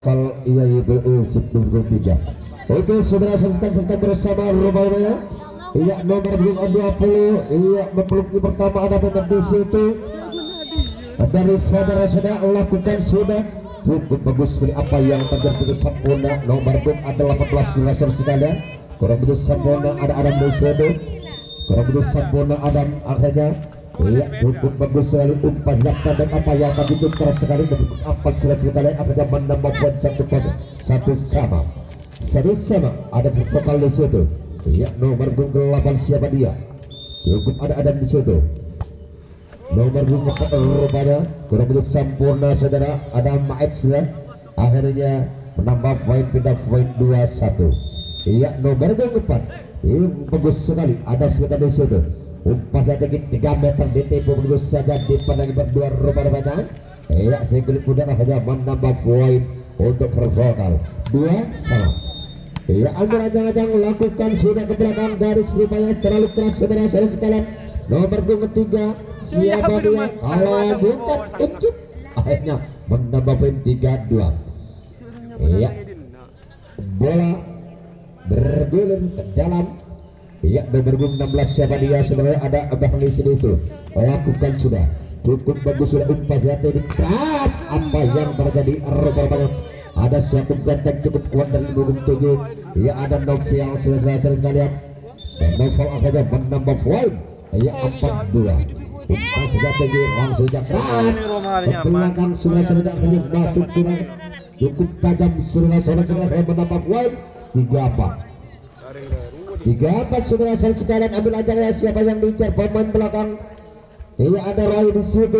Kalau iya itu nomor 3. Oke, saudara serta bersama Romania. Iya nomor 20. Iya memeluk pertama ada nomor di situ. Dari saudara sudah lakukan sudah cukup bagus sekali apa yang terjadi sempurna. Nomor pun ada 18 saudara sekalian. Kurang begitu sempurna ada Adam Dosedo. Kurang begitu sempurna Adam akhirnya. Iya cukup bagus sekali umpan yang pendek apa yang tadi itu keras sekali dan apa sudah sekalian akhirnya menambah poin satu sama ada vokal di situ. Iya nomor 8 siapa dia? Cukup ada Adam di situ. Nomor 4 rupanya kurang begitu sempurna saudara ada Maed sudah akhirnya menambah poin pindah poin 21. Iya nomor 4 ini bagus sekali ada sudah di situ. Umpan yang tinggi 3 meter ditipu begitu saja di pandang berdua rupanya. Iya sekulit udara hanya menambah poin untuk vokal 2 sama. Iya ambil ajang-ajang lakukan sudah ke belakang garis rupanya terlalu keras saudara sekalian. Nomor 3 siapa dia? Kalau bukan ikut akhirnya menambah poin 3-2. Iya bola bergulir ke dalam. Iya nomor 16 siapa dia saudara ada Abah di sini itu lakukan sudah cukup bagus sudah umpan jatuh di keras apa yang terjadi rupanya ada suatu benteng cukup kuat dari nomor 7. Iya ada Novel sudah sekalian dan Novel akhirnya menambah poin. Iya 4-2 umpan sudah tinggi langsung keras belakang sudah akhirnya masuk sudah cukup tajam sudah menambah poin 3-4 saudara sekalian ambil aja siapa yang diincar pemain belakang. Iya ada Rai di situ.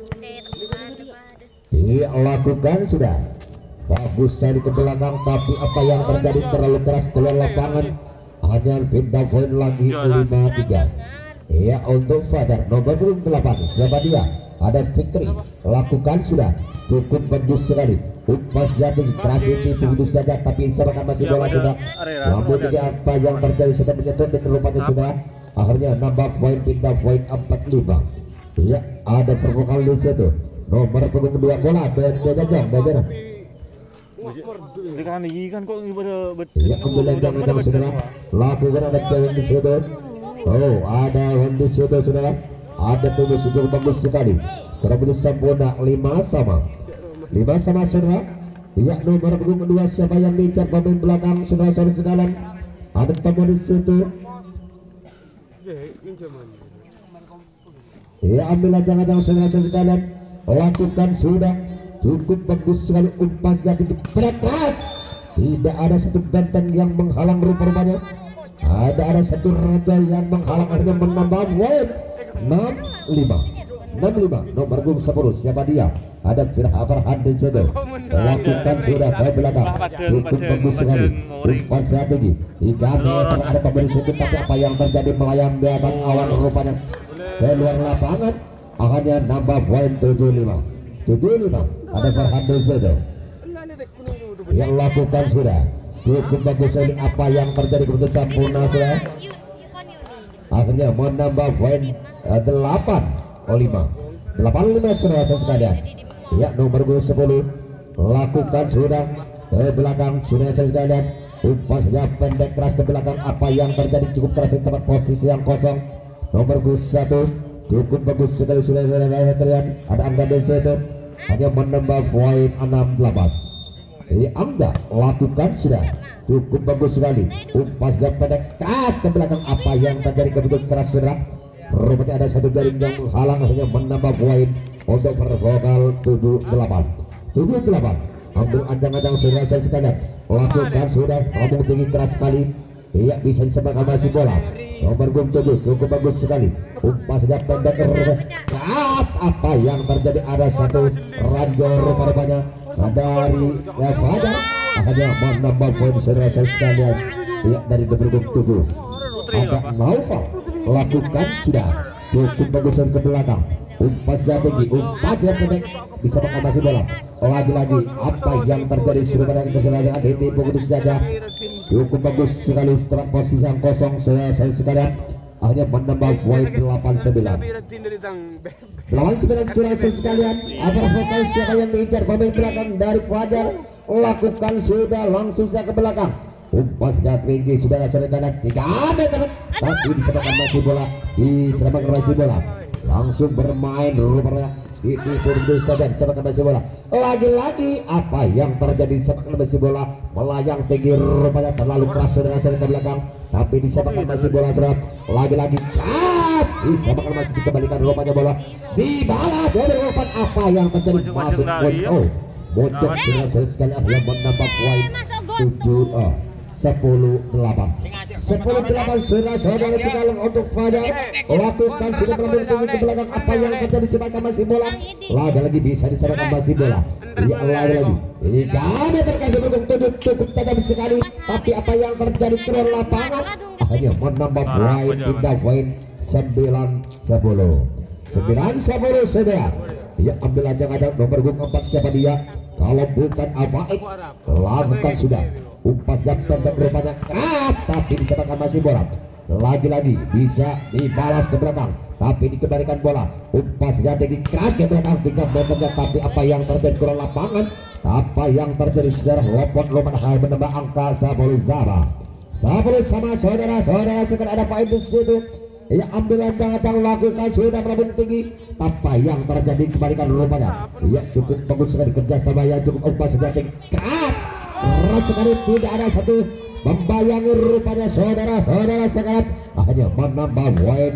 Iya lakukan sudah bagus sekali ke belakang tapi apa yang terjadi terlalu keras keluar lapangan hanya pindah poin lagi 5-3. Iya untuk Fajar nomor 8 siapa dia ada Fikri lakukan sudah cukup bagus sekali umpan jatuh tragedi begitu saja tapi siapkan masih bola sudah namun apa yang terjadi sudah menyentuh di terlupanya sudah akhirnya nambah poin pindah poin 4-5. Iya ada pervokal di situ nomor 2 bola beda iya kemudian jangan saudara lakukan ada cewek di situ. Oh ada di situ saudara ada tubuh cukup bagus sekali kurang begitu sempurna 5 sama saudara. Iya nomor 2 siapa yang diincar pemain belakang saudara sekalian ada temu di situ. Iya ambil ajang-ajang saudara sekalian lakukan sudah cukup bagus sekali umpan jadi keras tidak ada satu benteng yang menghalang rupanya ada satu roda yang menghalang akhirnya menambah poin 6-5 nomor 10 siapa dia ada Farhan di situ lakukan sudah ke belakang cukup bagus sekali umpan strategi 3 meter ada pemberi situ tapi apa yang terjadi melayang di atas awan rupanya ke luar lapangan akhirnya nambah poin 7-5 ada Farhan di situ yang lakukan sudah cukup bagus sekali apa yang terjadi keputusan sempurna sudah akhirnya menambah poin 8-5 saudara sekalian. Ya nomor 10 lakukan sudah ke belakang sudah sekalian umpan saja pendek keras ke belakang apa yang terjadi cukup keras di tempat posisi yang kosong nomor 1 cukup bagus sekali sudah sekalian ada Angga di situ hanya menambah poin 6-8. Angga lakukan sudah cukup bagus sekali umpan saja pendek keras ke belakang apa yang terjadi kebetulan keras sudah rupanya ada satu jaring yang menghalang hanya menambah poin untuk vokal 7-8 ambil ajang-ajang saudara sekalian lakukan sudah ngomong tinggi keras sekali tidak bisa disebabkan masih bola nomor 7 cukup bagus sekali umpan saja pendek keras apa yang terjadi ada satu ranjau rupanya dari Fajar akhirnya menambah poin saudara sekalian tidak dari nomor 7 ada Naufal lakukan sudah cukup bagus ke belakang umpan sudah tinggi umpan sudah pendek bisa makan masih bola lagi-lagi apa yang terjadi sudah pada kesalahan ADT begitu saja cukup bagus sekali setelah posisi yang kosong saya sekalian hanya menambah poin 8-9 sudah sekalian apa vokal siapa yang diincar pemain belakang dari Fajar lakukan sudah langsung saja ke belakang. Umpan sudah tinggi sudah dari kanan 3 meter, tapi disebabkan masih bola, disebabkan masih bola, langsung bermain rupanya ditipu saja disebabkan masih bola. Lagi-lagi apa yang terjadi disebabkan masih bola melayang tinggi rupanya terlalu keras sudah ke belakang, tapi disebabkan masih bola sudah lagi-lagi keras disebabkan masih dikembalikan rupanya bola dibalas dari umpan. Apa yang terjadi masuk gol. Bocor dengan sekali yang menambah poin 10-8 saudara sekali untuk Fajar lakukan sudah melambung tinggi ke belakang. Apa yang terjadi disebabkan masih bola lagi-lagi bisa disebabkan masih bola lagi-lagi 3 meter kan cukup tajam sekali, tapi apa yang terjadi keluar lapangan akhirnya menambah poin pindah poin 9-10 saudara. Dia ambil aja nomor 4 siapa dia kalau bukan Abaik, lakukan sudah umpan jam pendek rupanya keras, tapi disebabkan masih bola lagi-lagi bisa dibalas ke belakang, tapi dikembalikan bola umpan senjata keras ke belakang 3 meter, tapi apa yang terjadi kurang lapangan, apa yang terjadi secara lompat hal menambah angka 10 sama saudara sekarang ada poin di situ. Ya ambil jangan lakukan sudah melambung tinggi, apa yang terjadi kembalikan rupanya ya cukup bagus sekali kerja sama yang cukup umpan senjata keras sekali, tidak ada satu membayangi rupanya saudara sekarang akhirnya menambah poin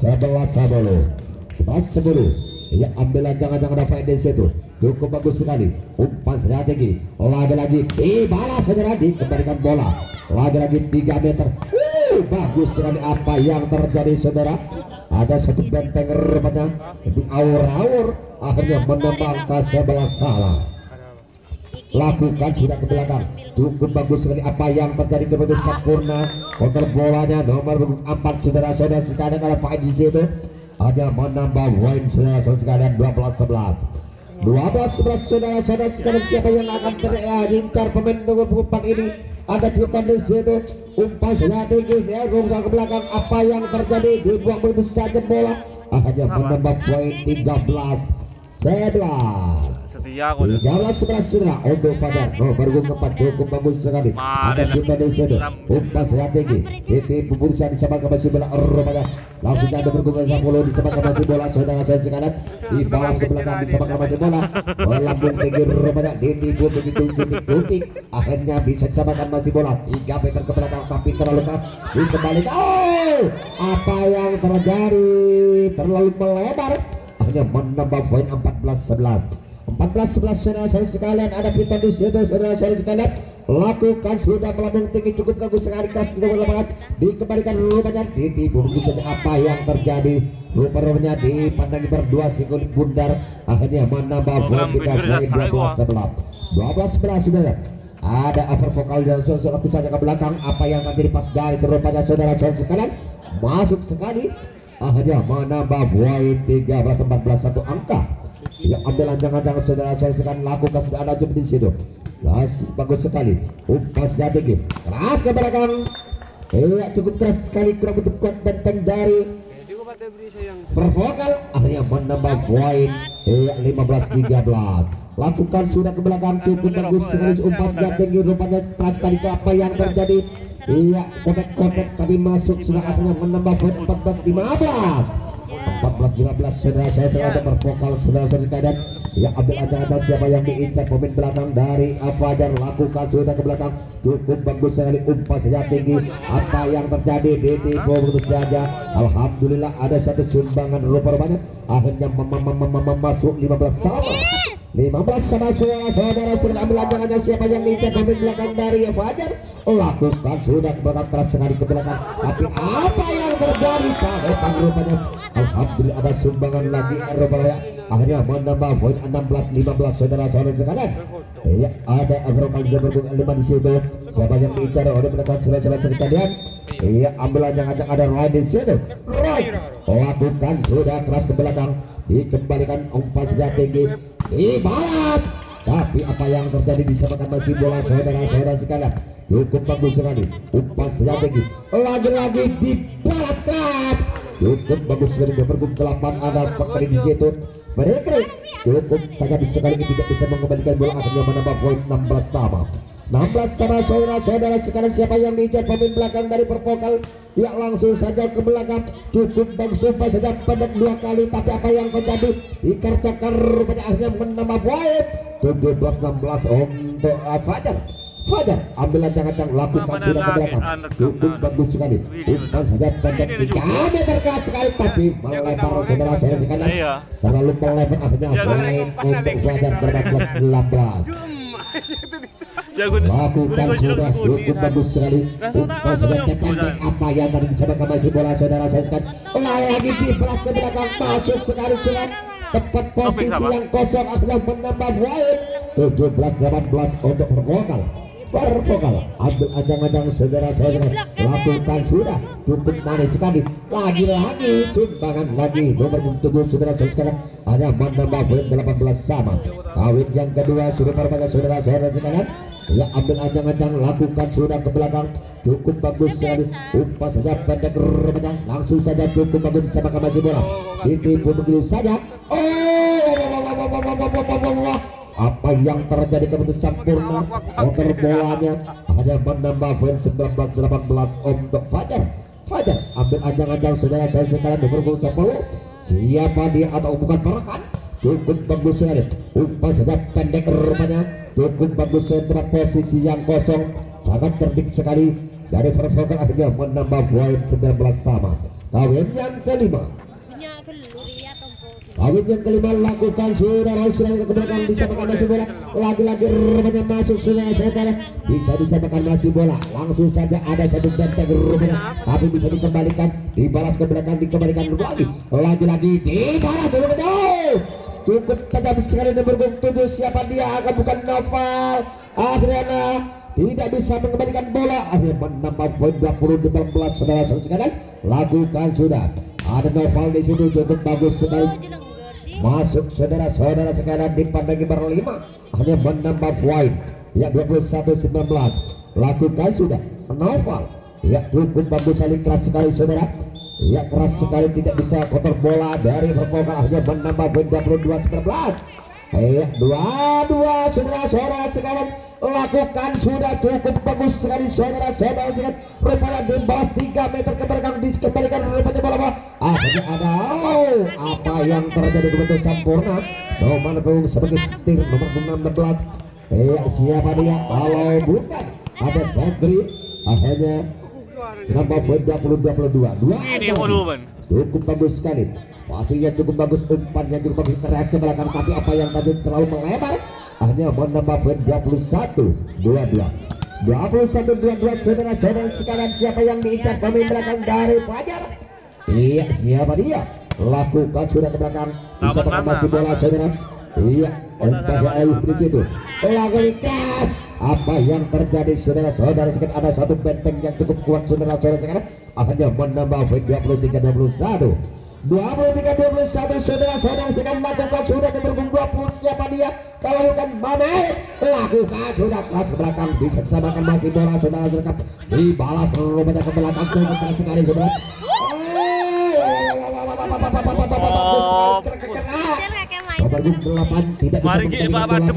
11-10. Ya ambil jangan dapat di situ cukup bagus sekali umpan strategi lagi-lagi dibalas saudara, dikembalikan bola lagi-lagi 3 meter. Bagus sekali apa yang terjadi saudara, ada satu benteng rupanya di awur-awur akhirnya menambah angka 11 salah. Lakukan sudah ke belakang cukup bagus sekali apa yang terjadi kepada sempurna kontrol bolanya nomor 4 saudara sekalian ada Pak di situ ada menambah poin saudara sekalian 12-11 saudara sekalian. Siapa yang akan terincar pemain nomor 4 ini ada cukup di situ umpan sudah tinggi ruang ke belakang, apa yang terjadi dibuang begitu saja bola akhirnya menambah poin 13-11 saudara untuk Fajar nomor 4 cukup bagus sekali ada kita di situ umpan sudah tinggi titik pemburusan disebabkan masih bola rupanya langsung ada berguna 10 disebabkan masih bola saudara sekalian dibalas ke belakang disebabkan masih bola melambung tinggi rupanya ditipu begitu titik akhirnya bisa disebabkan masih bola 3 meter ke belakang, tapi terlalu keras dikembalikan. Apa yang terjadi terlalu melebar akhirnya menambah poin 14-11 saudara sekalian ada kita di situ saudara sekalian lakukan sudah melambung tinggi cukup bagus sekali keras di lapangan dikembalikan rupanya ditipu begitu. Apa yang terjadi rupanya dipandangi berdua sikul bundar akhirnya menambah poin kita poin 12-11 saudara. Ada over vokal dan saudara saja ke belakang, apa yang terjadi pas garis rupanya saudara sekalian masuk sekali akhirnya menambah poin 13-14 satu angka. Ya ambil jangan saudara sekalian lakukan sudah ada jump di situ. Bagus sekali umpan tinggi keras ke belakang. Ya cukup keras sekali kurang begitu kuat benteng dari Pervokal akhirnya menambah poin 15-13. Lakukan sudah ke belakang cukup bagus sekali umpan tinggi rupanya keras sekali. Apa yang terjadi? Iya kotek tapi masuk sudah akhirnya menambah poin 14-15 saudara ada Pervokal saudara sekalian. Ya ambil aja siapa yang diincar pemain belakang dari Fajar, lakukan sudah ke belakang cukup bagus sekali umpan tinggi. Apa yang terjadi ditipu begitu saja. Alhamdulillah ada satu sumbangan rupanya akhirnya masuk 15 sama saudara sedang ambil aja siapa yang diincar pemain belakang dari Fajar, lakukan sudah ke belakang keras sekali ke belakang, tapi apa yang terjadi sahabat rupanya alhamdulillah ada sumbangan lagi rupanya akhirnya menambah poin 16-15 saudara sekalian. Ya ada Avrokal Jabar 5 di situ. Siapa yang diincar oleh belakang saudara sekalian? Iya ambil aja ada Roy di situ. Roy lakukan sudah keras ke belakang dikembalikan umpan sudah tinggi dibalas, tapi apa yang terjadi disebabkan masih bola saudara sekalian cukup bagus sekali umpan sudah tinggi lagi-lagi dibalas keras cukup bagus sekali bergum ke 8 ada Fakri di situ Mereka cukup tajam sekali tidak bisa mengembalikan bola, akhirnya menambah poin 16 sama. 16 sama saudara-saudara. Sekarang siapa yang diincar pemain belakang dari Pervokal? Ya langsung saja ke belakang, cukup bagus umpan saja pendek 2 kali, tapi apa yang terjadi? Dikerjakan pada akhirnya menambah poin 17-16 untuk Fajar. Fajar ambil ancang-ancang, lakukan sudah ke belakang, cukup bagus sekali, umpan saja pendek 3 meter keras sekali, tapi melebar saudara-saudara di kanan, terlalu melebar, akhirnya poin untuk Fajar 18. Lakukan sudah cukup bagus sekali, umpan sudah pendek, apa yang tadi disebutkan masih bola saudara-saudara, lagi diperas ke belakang, masuk sekali sudah tepat posisi yang kosong, akhirnya menambah poin 17-18 untuk Pervokal. Pervokal ambil ancang-ancang saudara-saudara, lakukan sudah cukup manis sekali, lagi-lagi sumbangan lagi nomor 7 saudara-saudara, hanya menambah poin 18 sama. Kawin yang kedua sudah pada saudara-saudara sekarang, ya ambil ancang-ancang, lakukan sudah ke belakang, cukup bagus sekali, umpan saja pendek remaja, langsung saja cukup bagus sama masih bola, ditipu begitu saja. Apa yang terjadi keputusan sempurna, over bolanya hanya menambah poin 19-18 untuk Fajar. Fajar ambil ancang-ancang saudara-saudara sekarang nomor 10, siapa dia atau bukan Farhan, cukup bagus sekali, umpan saja pendek rupanya, cukup bagus setelah posisi yang kosong, sangat cerdik sekali dari Pervokal, akhirnya menambah poin 19 sama. Kawin yang kelima, lakukan saudara-saudara ke belakang, disamakan masih bola, lagi-lagi rupanya masuk saudara-saudara, bisa disamakan masih bola, langsung saja ada satu benteng rupanya, tapi bisa dikembalikan, dibalas ke belakang, dikembalikan lagi-lagi dibalas dulu ke jauh. Cukup tajam sekali nomor 7, siapa dia? Akan bukan Noval. Akhirnya tidak bisa mengembalikan bola, akhirnya menambah poin 20-18 saudara-saudara sekalian. Lakukan sudah, ada Noval di situ, cukup bagus sekali, masuk saudara-saudara sekalian, dipandangi berlima, hanya menambah poin ya 21-19. Lakukan sudah Noval, ya cukup bagus sekali, keras sekali saudara, ya keras sekali, tidak bisa kotor bola dari Pervokal, akhirnya menambah poin 22-19. Ya 2-2 saudara-saudara sekalian. Lakukan sudah cukup bagus sekali saudara-saudara sekalian, rupanya dibalas 3 meter ke belakang, dikembalikan rupanya bola, akhirnya ada apa yang terjadi kebetulan sempurna, nomor punggung sebagai setir nomor 16. Ya siapa dia kalau bukan ada Fagri, akhirnya menambah poin 20-22. Cukup bagus sekali, pastinya cukup bagus, umpannya cukup bagus, teriak ke belakang, tapi apa yang tadi terlalu melebar, hanya menambah poin 21-22. 21-22 saudara-saudara sekalian. Siapa yang diincar pemain belakang dari Fajar? Iya siapa dia? Lakukan sudah ke belakang, bisa masih bola saudara. Iya umpan Ayu di situ, lagi keras. Apa yang terjadi saudara-saudara sekalian? Ada satu benteng yang cukup kuat saudara-saudara sekalian, akhirnya menambah poin 23-21. 23-21 saudara-saudara sekalian. Lakukan sudah nomor 20, siapa dia? Kalau bukan Mamet, lakukan sudah keras ke belakang, bisa disamakan masih bola saudara-saudara, dibalas rupanya ke belakang, cukup sekali saudara. Nomor 8 tidak bisa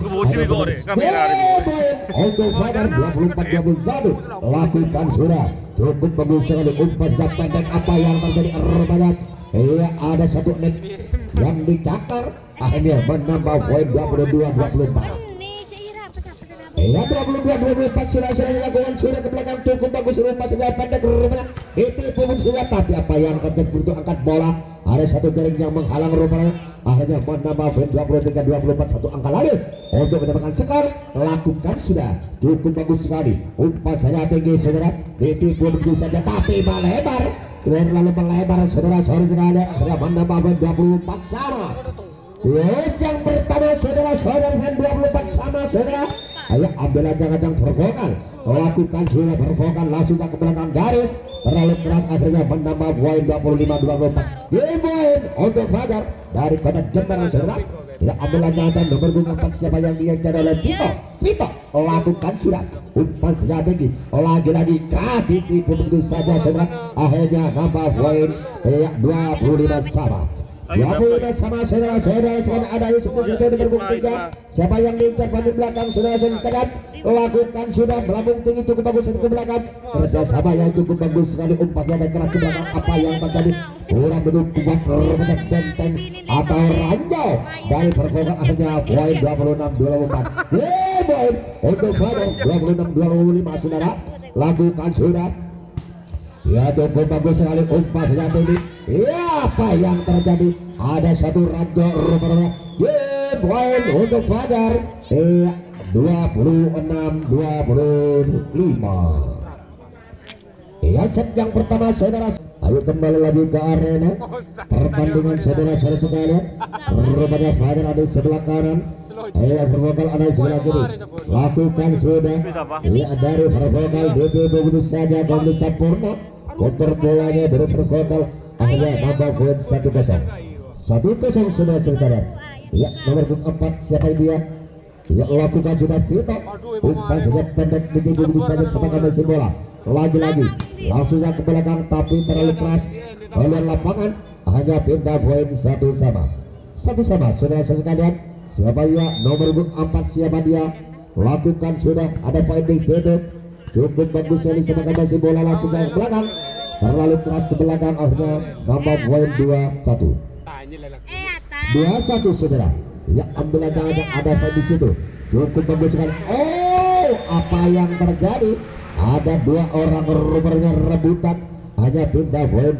untuk Fajar 24-21. Lakukan sudah cukup bagus sekali, umpan sudah pendek, apa yang terjadi rupanya? Iya ada satu net yang dicakar, akhirnya menambah poin 22-24. Iya 22-24 sudah dilakukan sudah ke belakang, cukup bagus, umpan saja pendek rupanya, ditipu sudah, tapi apa yang terjadi untuk angkat bola, ada satu jaring yang menghalang rupanya, akhirnya menambah poin 23-24, satu angka lagi untuk mendapatkan skor. Lakukan sudah cukup bagus sekali, umpan saja tinggi saudara, ditipu begitu saja, tapi melebar, lalu melebar saudara-saudara sekalian, sudah menambah poin 24 sama. Yes, yang pertama saudara-saudara dengan 24 sama saudara. Ayo ambil ancang-ancang Pervokal, lakukan sudah Pervokal, langsung ke belakang garis, terlalu keras, akhirnya menambah poin 25-24. Poin untuk Fajar dari kota Jember saudara. Tidak ambil ancang-ancang nomor 4, siapa yang diincar oleh Pito, lakukan sudah, umpan saja tinggi, lagi-lagi kaki tipu begitu saja saudara, akhirnya nambah poin 25 sama. 20 sama saudara-saudara sekarang ada Yusuf Pujido di bergum 3. Siapa yang diincar di belakang saudara-saudara sekalian, lakukan sudah melambung tinggi cukup bagus ke belakang, kerjasama yang cukup bagus sekali, umpannya dan keras ke belakang. Apa yang terjadi? Kurang betul kuat rebutan benteng atau ranjau dari performa akhirnya poin 26-24. Poin untuk Fajar 26-25 saudara, lakukan sudah. Ya cukup bagus sekali umpan sejati ini. Ya apa yang terjadi? Ada satu ranjau rupanya. Poin untuk Fajar. 26-25. Ya set yang pertama saudara. Ayo kembali lagi ke arena pertandingan saudara-saudara sekalian. Rupanya Fajar ada di sebelah kanan. Pervokal ada di sebelah kiri. Lakukan sudah. Ya dari Pervokal DT begitu saja kembali sempurna. Counter bolanya dari Pervokal. Akhirnya tambah poin 1-0. 1-0 saudara sekalian. Ya nomor 4 siapa dia? Ya lakukan sudah Vito. Umpan saja pendek begitu saja sepakat masih bola. Lagi-lagi langsung ke belakang tapi terlalu keras oleh lapangan, hanya pindah poin 1-1 saudara sekalian. Siapa ya nomor 4 siapa dia? Lakukan sudah ada poin di situ, cukup bagus sekali sepakat masih bola langsung ke belakang, terlalu keras ke belakang, akhirnya nambah poin 2-1 saudara. Ya ambil aja ada poin di situ, cukup bagus sekali. Apa yang terjadi? Ada dua orang rupanya rebutan, hanya pindah poin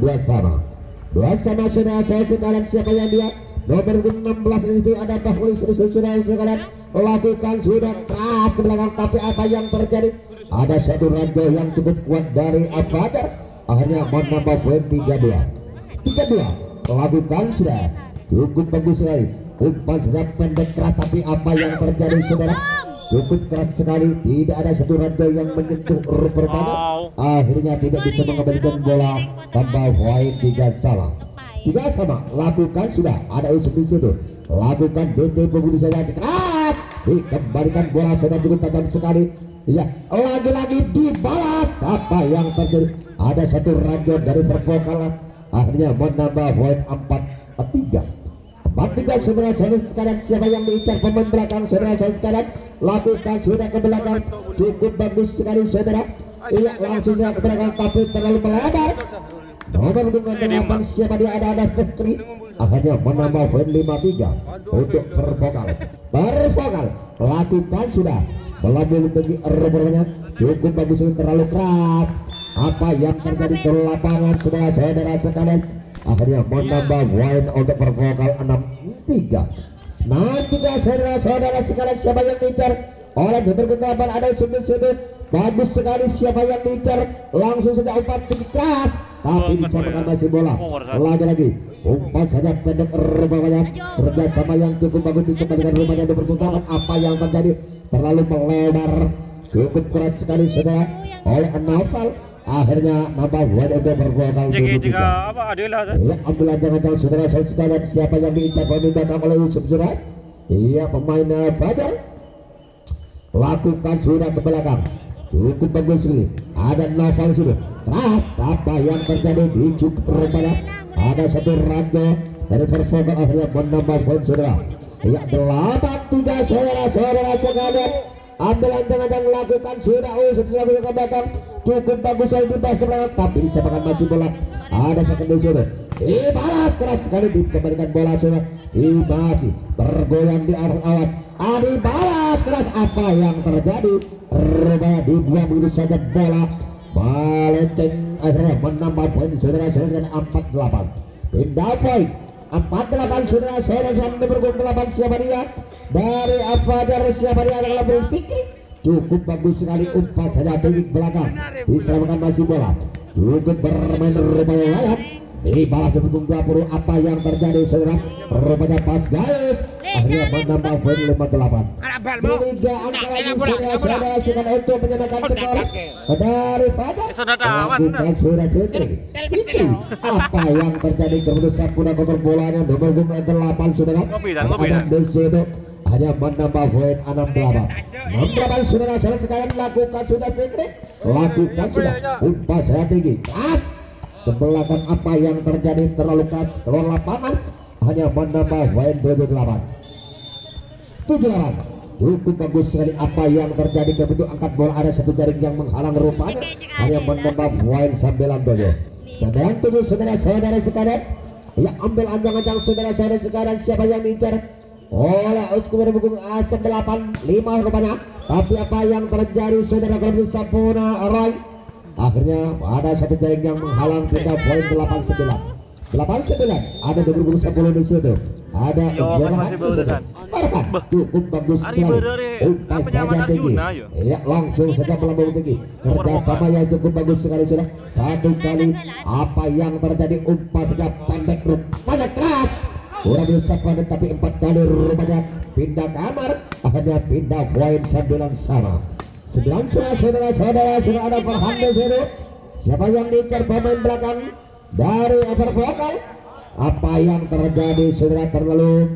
2-2 saudara saya sekalian. Siapa yang dia? Nomor 16 itu ada Bahuli saudara sekalian. Lakukan sudah keras ke belakang, tapi apa yang terjadi? Ada satu ranjau yang cukup kuat dari Fajar, akhirnya menambah poin 3-2. Lakukan sudah cukup bagus sekali. Umpan sudah pendek keras, tapi apa yang terjadi saudara? Cukup keras sekali, tidak ada satu ranjau yang menyentuh permana, akhirnya tidak bisa mengembalikan bola, tambah poin 3-3. Lakukan sudah ada Yusuf di situ, lakukan DT begitu saja keras, dikembalikan bola sudah cukup tajam sekali. Ya lagi-lagi dibalas, apa yang terjadi? Ada satu ranjau dari Pervokal, akhirnya menambah poin 4-3 saudara-saudara sekalian. Siapa yang diincar pemain belakang saudara-saudara sekalian? Lakukan sudah ke belakang, cukup bagus sekali saudara. Iya langsung ke belakang tapi terlalu melebar. Nomor 8 siapa dia? Ada Fikri, akhirnya menambah poin 5-3 untuk Pervokal. Lakukan sudah melambung tinggi rupanya, cukup bagus, terlalu keras. Apa yang terjadi ke lapangan saudara-saudara sekalian? Akhirnya menambah poin untuk Pervokal 6-3. Saudara-saudara sekalian. Siapa yang diincar oleh nomor 8? Ada sudut bagus sekali. Siapa yang diincar? Langsung saja umpan tinggi keras, tapi bisa masih bola. Lagi-lagi umpan saja pendek rupanya, kerjasama yang cukup bagus dikembalikan rumahnya nomor 8. Apa yang terjadi? Terlalu melebar, cukup keras sekali saudara oleh Naufal, akhirnya nambah poin untuk Pervokal 7-3. Ya ambil jangan saudara sekalian. Siapa yang diincar pemain belakang oleh Yusuf Surat? Iya pemain Fajar. Lakukan sudah ke belakang, cukup bagus sekali. Ada Naufal sudah keras, apa yang terjadi? Dicukup rupanya, ada satu ranjau dari Pervokal, akhirnya menambah poin saudara. Ya 8-3 saudara sekalian. Ambil jangan lakukan sudah Yusuf ke belakang, cukup bagus sekali dibahas ke belakang, tapi disamakan masih bola. Ada second di situ, dibalas keras sekali, dikembalikan bola sudah, masih bergoyang di arah awan. Dibalas keras, apa yang terjadi? Rupanya dibuang begitu saja bola, melenceng, akhirnya menambah poin saudara-saudara 4-8. Pindah poin 4-8 saudara-saudara. Nomor 8 siapa dia? Dari Fajar. Siapa dia? Adalah Fikri. Cukup bagus sekali, umpan saja tinggi belakang, diselamatkan masih bola, cukup bermain rupanya layak, dibalas di punggung 20. Apa yang terjadi saudara? Rupanya pas guys, akhirnya menambah poin 5-8. Liga angka lagi saudara sekarang untuk menyamakan skor dari Fajar. Bukan sudah Fikri. Apa yang terjadi? Keputusan puna kotor bolanya nomor 8 saudara. Ada di situ, hanya menambah poin 6-8 saudara-saudara sekalian. Lakukan sudah Fikri, lakukan sudah umpan saya tinggi keras ke belakang. Apa yang terjadi? Terlalu keras keluar lapangan, hanya menambah poin 78. Cukup bagus sekali apa yang terjadi kebetul angkat bola, ada satu jaring yang menghalang rupanya hanya menambah poin 97 saudara-saudara sekalian. Ya, ambil anjang-anjang saudara-saudara sekalian, siapa yang diincar oleh Uskup Berbukung ASM 85 rupanya. Tapi apa yang terjadi saudara kalau Sampurna Roy, akhirnya ada satu jaring yang menghalang, pindah poin 89 ada Berbukung 10 di situ. Ada cukup bagus sekali, umpan saja tinggi, ya langsung saja melambung tinggi, kerjasama yang cukup bagus sekali sudah. Satu kali apa yang terjadi, umpan saja pendek rupanya keras, kurang bisa panen, tapi 4 kali rupanya pindah kamar, akhirnya pindah poin 9 sama. 9 saudara-saudara sudah ada perhanda situ. Siapa yang diincar pemain belakang dari upper vokal? Apa yang terjadi saudara, terlalu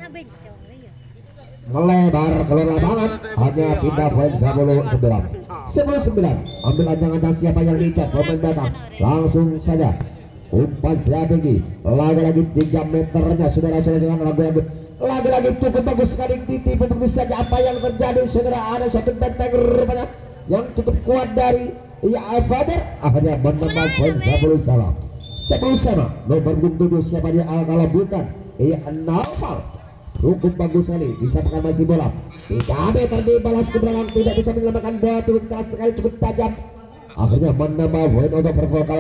melebar keluar lapangan, hanya pindah poin 10-9. Ambil anjang-anjang siapa yang diincar pemain belakang, langsung saja umpan strategi lagi-lagi 3 meternya saudara-saudara, lagi-lagi cukup bagus sekali, ditipu begitu saja. Apa yang terjadi saudara, ada satu benteng rupanya yang cukup kuat dari Fader, akhirnya menambah poin 10 sama. Nomor 7 siapa dia kalau bukan Naufal, cukup bagus sekali, bisa makan masih bola 3 meter dibalas ke belakang, tidak bisa menyelamatkan bola, cukup keras sekali, cukup tajam, akhirnya menambah poin untuk Pervokal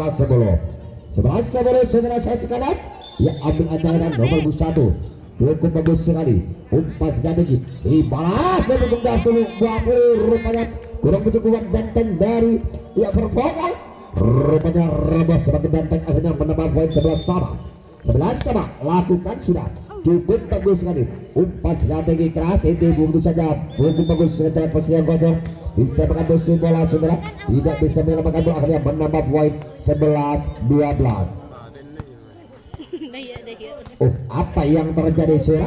11-10 saudara saya sekalian. Ya, ambil andalan nomor 1, cukup bagus sekali, umpan strategi dibalas dan dulu 20 rupanya kurang begitu kuat benteng dari Pervokal, rupanya rebah sebagai benteng, akhirnya menambah poin 11 sama. Lakukan sudah cukup bagus sekali, umpan strategi keras itu begitu saja, cukup bagus sekali, posisi yang kosong bisa makan musuh bola saudara, tidak bisa menyelamatkan bola, akhirnya menambah poin 11-12. Apa yang terjadi saudara?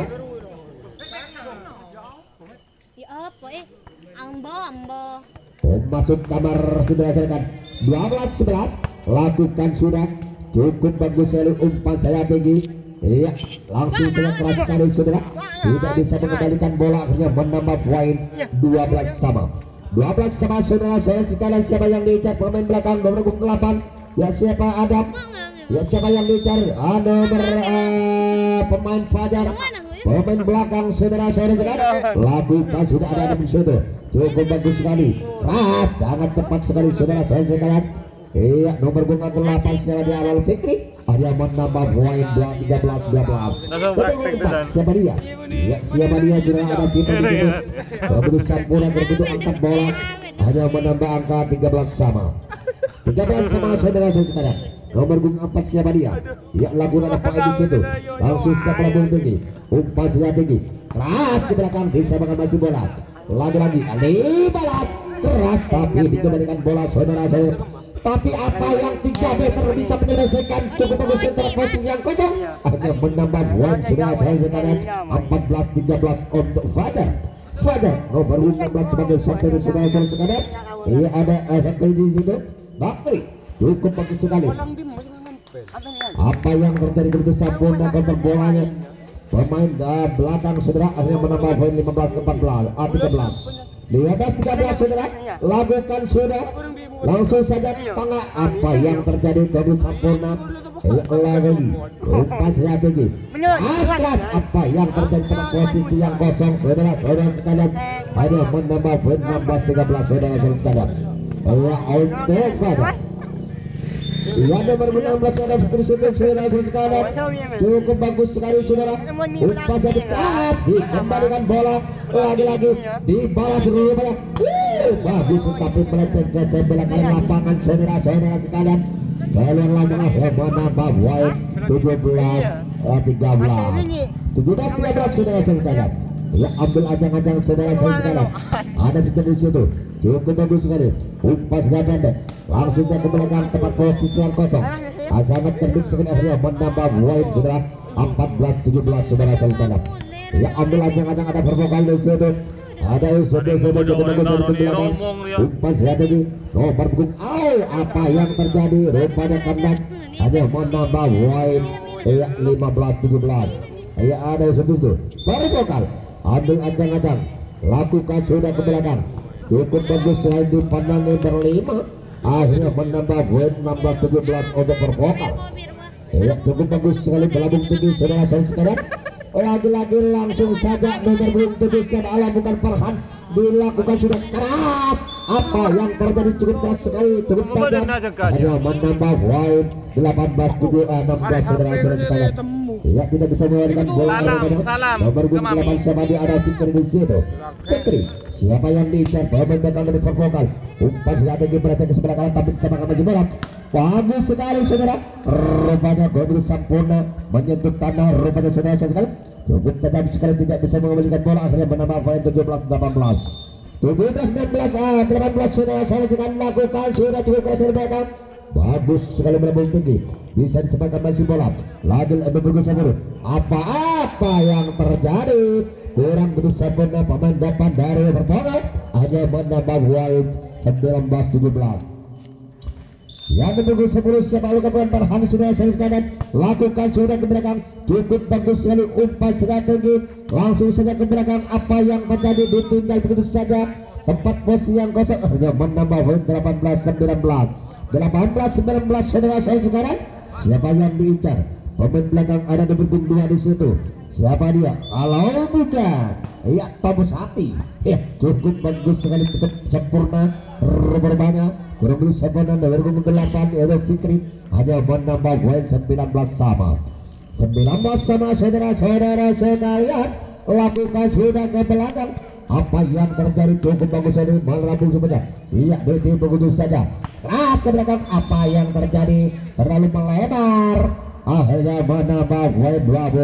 Masuk kamar sudah selesai. 12-11, lakukan sudah cukup bagus sekali, umpan saya tinggi, iya langsung saja keras sekali saudara, tidak bisa mengembalikan bola, akhirnya menambah poin 12 sama saudara sekalian. Siapa yang diincar pemain belakang nomor 8? Ya siapa Adam? Ya siapa yang diincar? Nomor pemain Fajar, pemain belakang saudara sekalian. Lakukan sudah, ada di situ, cukup bagus sekali, keras, sangat tepat sekali saudara sekalian. Iya, nomor 8 secara di awal Fikri, ada menambah poin 13-12. Siapa dia? Ya, siapa dia sudah ada kita di situ. Berbunyi Sampurna berbentuk angkat bola, hanya menambah angka 13 sama saudara sekalian. Nomor 4 siapa dia? Ya, lakukan ada poin di situ. Langsung step melambung tinggi, umpan sudah tinggi, keras di belakang, bisa makan masih bola. Lagi-lagi dibalas keras, tapi dikembalikan bola saudara. Tapi apa yang 3 meter bisa menyelesaikan, cukup bagus setelah posisi yang kosong, akhirnya menambah poin saudara sekalian 14-13 untuk Fader nomor 16 sebagai saudara sekalian. Iya, ada efek di situ. Bakri cukup bagus sekali. Apa yang terjadi begitu Sampurna kontak bolanya, pemain belakang saudara, akhirnya menambah poin 13 saudara. Lakukan sudah, langsung saja tengah. Apa yang terjadi kemudian Sampurna, lagi umpan saya tinggi, keras. Apa yang terjadi pada posisi yang kosong saudara sekalian, hanya menambah poin 16-13 saudara sekalian. Untuk Fajar, ya nomor 16 ada Fikri saudara sekalian, cukup bagus sekali saudara, umpan jadi keras, dikembalikan bola, lagi-lagi dibalas rupanya, bagus, tapi melenceng ke sebelah kanan lapangan saudara sekalian. Keluar lapangan yang menambah poin 17-13 saudara sekalian. Ya, ambil anjang-anjang saudara sekalian, ada di situ, cukup bagus sekali, umpan sudah pendek, langsung ke belakang tempat posisi yang kosong, sangat terbit sekali, akhirnya menambah poin saudara 14-17 saudara sekalian. Ya, ambil anjang-anjang, ada Pervokal di situ, ada saudara umpan strategi nomor punggung. Apa yang terjadi, rupanya kandang hanya menambah poin Iya 15-17. Iya ada yang setuju. Baris vokal ambil ajang-ajang, lakukan sudah ke belakang, cukup bagus selain dipandang berlima, akhirnya menambah poin 16-17 untuk bervokal. Iya cukup bagus sekali berlabung tinggi saudara sekalian. Lagi-lagi langsung saja nomor belum tujuh ala bukan Farhan dilakukan sudah keras. Apa yang terjadi cukup keras sekali, cukup tajam, hanya menambah poin 18-16 saudara sekalian. Ya tidak bisa mengeluarkan bola. Nomor 8 siapa dia ada Fikri di situ. Fikri siapa yang diincar pemain belakang dari vokal. Umpan strategi berada ke sebelah kanan tapi sama maju bola. Bagus sekali saudara. Rupanya gol sempurna menyentuh tanah. Rupanya saudara sekali cukup tajam sekali, tidak bisa mengembalikan bola, akhirnya menambah poin 17-18. 17-16 18 saudara sekali lakukan sudah cukup keras dari belakang. Bagus sekali melambung tinggi, bisa disebabkan masih bola. Lagi lebih bagus apa yang terjadi, kurang begitu sempurna pemain depan dari pertama, hanya menambah poin 19-17. Yang menunggu 10 siapa lakukan Farhan sudah selesai, lakukan sudah ke belakang, cukup bagus sekali umpan strategi, langsung saja ke belakang. Apa yang terjadi, ditinggal begitu saja tempat posisi yang kosong, hanya menambah poin 18-19. 18-19 saudara saya sekarang. Siapa yang diincar? Pemain belakang ada di bergum 2 di situ. Siapa dia? Kalau bukan, ya Thomas Hati. Ya cukup bagus sekali, cukup sempurna. Berbanya kurang lebih sempurna dari bergum 8 yaitu Fikri, hanya menambah poin 19 sama. 19 sama saudara-saudara sekalian. Lakukan sudah ke belakang. Apa yang terjadi, cukup bagus ini melambung sebentar. Iya DT begitu saja keras ke belakang. Apa yang terjadi, terlalu melebar, akhirnya menambah poin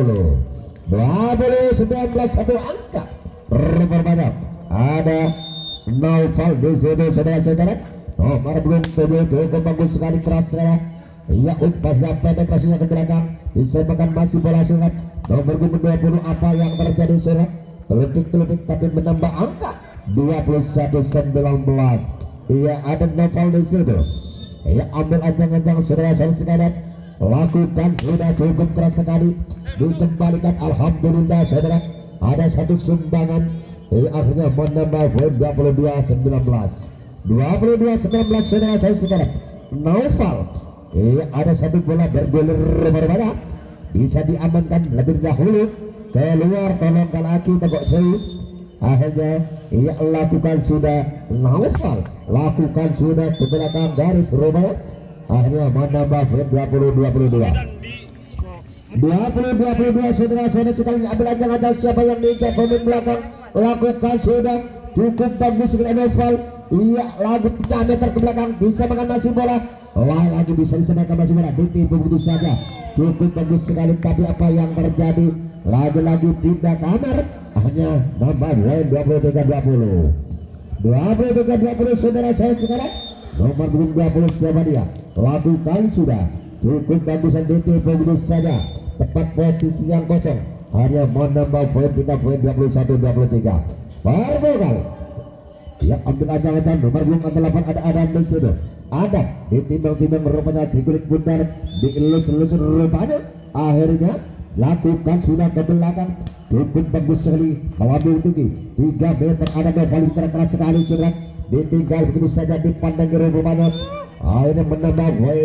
20-19 satu angka berbanyak. Ada Naufal di sini saudara-saudara. Nomor belum cukup bagus sekali keras saya. Iya umpasnya penetrasinya ke belakang, disebabkan masih bola surat. Nomor 20 apa yang terjadi surat, teletik tapi menambah angka 21-19. Iya ada Novel di situ. Iya ambil ajang-ajang saudara sekalian, lakukan sudah cukup keras sekali, dikembalikan. Alhamdulillah saudara ada satu sumbangan. Iya akhirnya menambah poin 22-19 saudara sekalian. Novel iya ada satu bola bergulir berbeda, bisa diamankan lebih dahulu keluar, tolong ke laki tegok jauh. Akhirnya ia lakukan sudah Naufal, lakukan sudah ke belakang garis rumah, akhirnya menambah 20-22 saudara-saudara sekalian. Ambil ajang-ajang siapa yang diincar pemain belakang, lakukan sudah cukup bagus dengan Naufal. Iya lagu 3 meter ke belakang, bisa makan masih bola, lagi bisa disebabkan masih bola, ditipu begitu saja. Cukup bagus sekali, tapi apa yang terjadi, lagi-lagi pindah kamar, hanya nambah poin 23-20 saudara saya sekarang. Nomor 20 siapa dia, lakukan sudah cukup bagusan DT begitu saja, tepat posisi yang kosong, hanya menambah poin 21-23 berbekal. Ya ambil ajang-ajang nomor 8 ada Adam di situ. Adam ditimbang-timbang rupanya si kulit bundar, dielus-elus rupanya, akhirnya lakukan sudah ke belakang, cukup bagus sekali melambung tinggi 3 meter. Ada Novel keras sekali sudah, ditinggal begitu saja dipandang rupanya, akhirnya menambah poin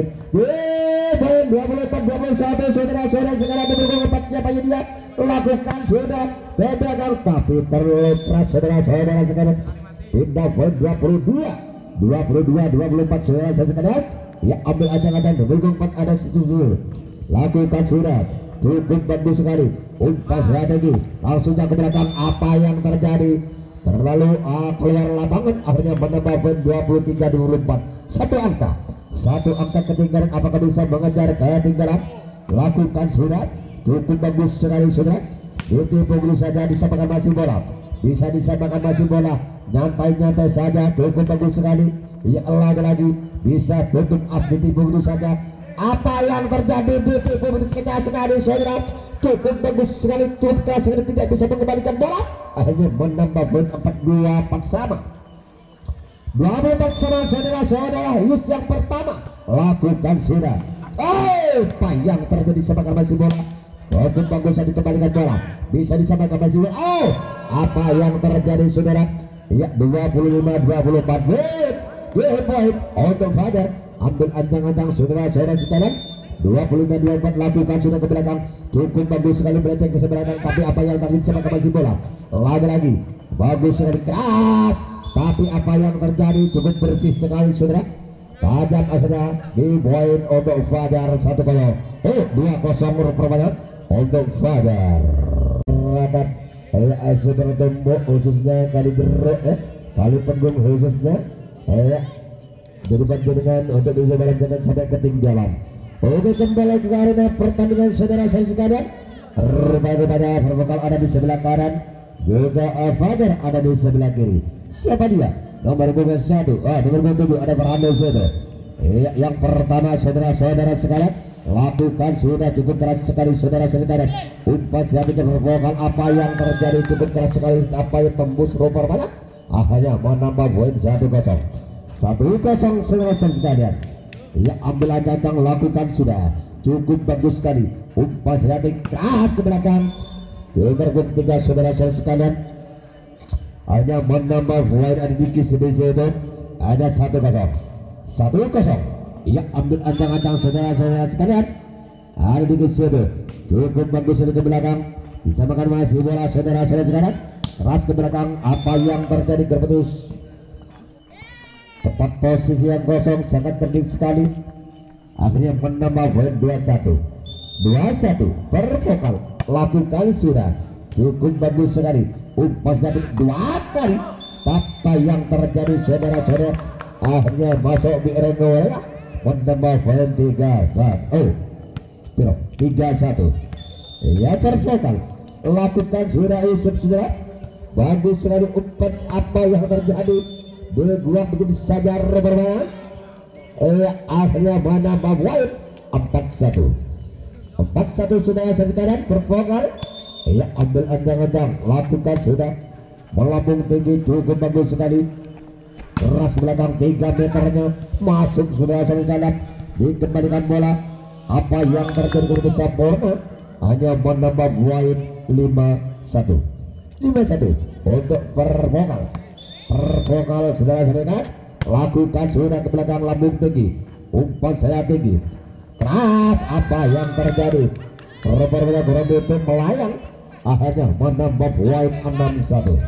24-21 saudara-saudara sekarang. Bergolong 4 siapa dia, lakukan sudah ke belakang tapi terlalu keras saudara-saudara sekarang. Pindah poin 22-24 saudara sekalian. Ya ambil ajang-ajang bergolong 4 ada setuju, lakukan sudah cukup bagus sekali umpan strategi, langsung ke belakang. Apa yang terjadi, terlalu keluar lapangan, akhirnya menambah poin 23-24 satu angka ketinggalan. Apakah bisa mengejar ketinggalan, lakukan sudah cukup bagus sekali sudah, itu begitu saja disamakan masih bola, bisa disamakan masih bola, nyantai-nyantai saja, cukup bagus sekali. Ya lagi-lagi bisa tutup as, ditipu begitu saja. Apa yang terjadi, ditipu begitu sekali saudara, cukup bagus sekali, cukup keras sekali, tidak bisa mengembalikan bola, akhirnya menambah poin 24 sama 24 sama saudara-saudara. Yus yang pertama lakukan sudah, apa yang terjadi sama masih bola. Cukup bagus dikembalikan bola, bisa disamakan masih bola. Oh, apa yang terjadi saudara? Ya 25-24 point untuk Fajar. Ambil ancang-ancang saudara-saudara sekalian. 25-24 lakukan sudah ke belakang. Cukup bagus sekali melenceng ke sebelah kanan. Tapi apa yang terjadi sama masih bola? Lagi-lagi bagus sekali, keras. Tapi apa yang terjadi? Cukup bersih sekali saudara. Fajar akhirnya di poin untuk Fajar 1-0. 2-0 permainan untuk Fajar. Saudara tembok khususnya kali jeruk kali punggung khususnya jadi dengan untuk bisa melanjutkan sampai ketinggalan. Oke, kembali ke arena pertandingan saudara saya sekalian. Pada Verbokal ada di sebelah kanan, juga Fajar ada di sebelah kiri. Siapa dia? Nomor 21, nomor 27 ada Fernando Soto. Yang pertama saudara-saudara sekalian, lakukan sudah cukup keras sekali saudara sekalian. Umpan sudah Verbokal, apa yang terjadi cukup keras sekali, apa yang tembus rumah banyak. Akhirnya menambah poin 1-0 saudara sekalian. Ya, ambil ancang, lakukan sudah cukup bagus sekali. Umpan sudah keras ke belakang. Nomor 3 saudara sekalian. Hanya menambah poin ada di kisi itu ada 1-0. Ya, ambil ancang-ancang saudara-saudara sekalian. Ada di kisi itu cukup bagus ke belakang. Disamakan masih bola saudara-saudara sekalian. Keras ke belakang, apa yang terjadi terputus. Tepat posisi yang kosong sangat penting sekali. Akhirnya menambah poin 21 Verbokal lakukan sudah cukup bagus sekali. Umpan dapat 2 kali. Apa yang terjadi saudara-saudara? Akhirnya masuk di Rengo menambah poin 3-1. Ya, Verbokal lakukan sudah Yusuf saudara. Bagus sekali umpan, apa yang terjadi? Dua begitu saja bermain. Akhirnya menambah poin 4-1 saudara sekalian. Verbokal ambil ancang-ancang, lakukan sudah melambung tinggi, cukup bagus sekali. Keras belakang 3 meternya masuk saudara sekalian. Dikembalikan bola, apa yang terjadi untuk Sampurna? Hanya menambah poin 5-1 untuk Verbokal saudara sekalian. Lakukan sudah ke belakang, lambung tinggi, umpan saya tinggi, keras. Apa yang terjadi? Verbokal itu melayang. Akhirnya menambah poin 6-1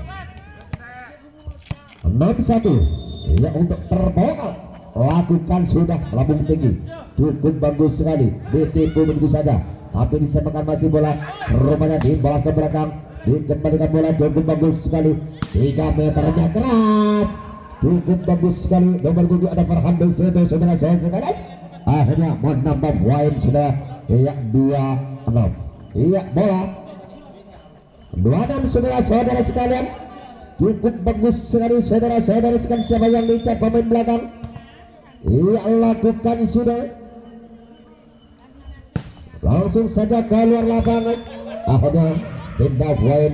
ya untuk Verbokal. Lakukan sudah lambung tinggi, cukup bagus sekali. Ditipu begitu saja, tapi disamakan masih bola. Rupanya dibalas ke belakang, dikembalikan bola, cukup bagus sekali. 3 meternya keras, cukup bagus sekali. Nomor 7 ada Fernando Soto saudara sekalian. Akhirnya menambah poin sudah 2-6. Bola 2-6 saudara sekalian. Cukup bagus sekali saudara-saudara sekalian. Siapa yang dicat pemain belakang? Lakukan sudah langsung saja keluar lapangan. Akhirnya pindah poin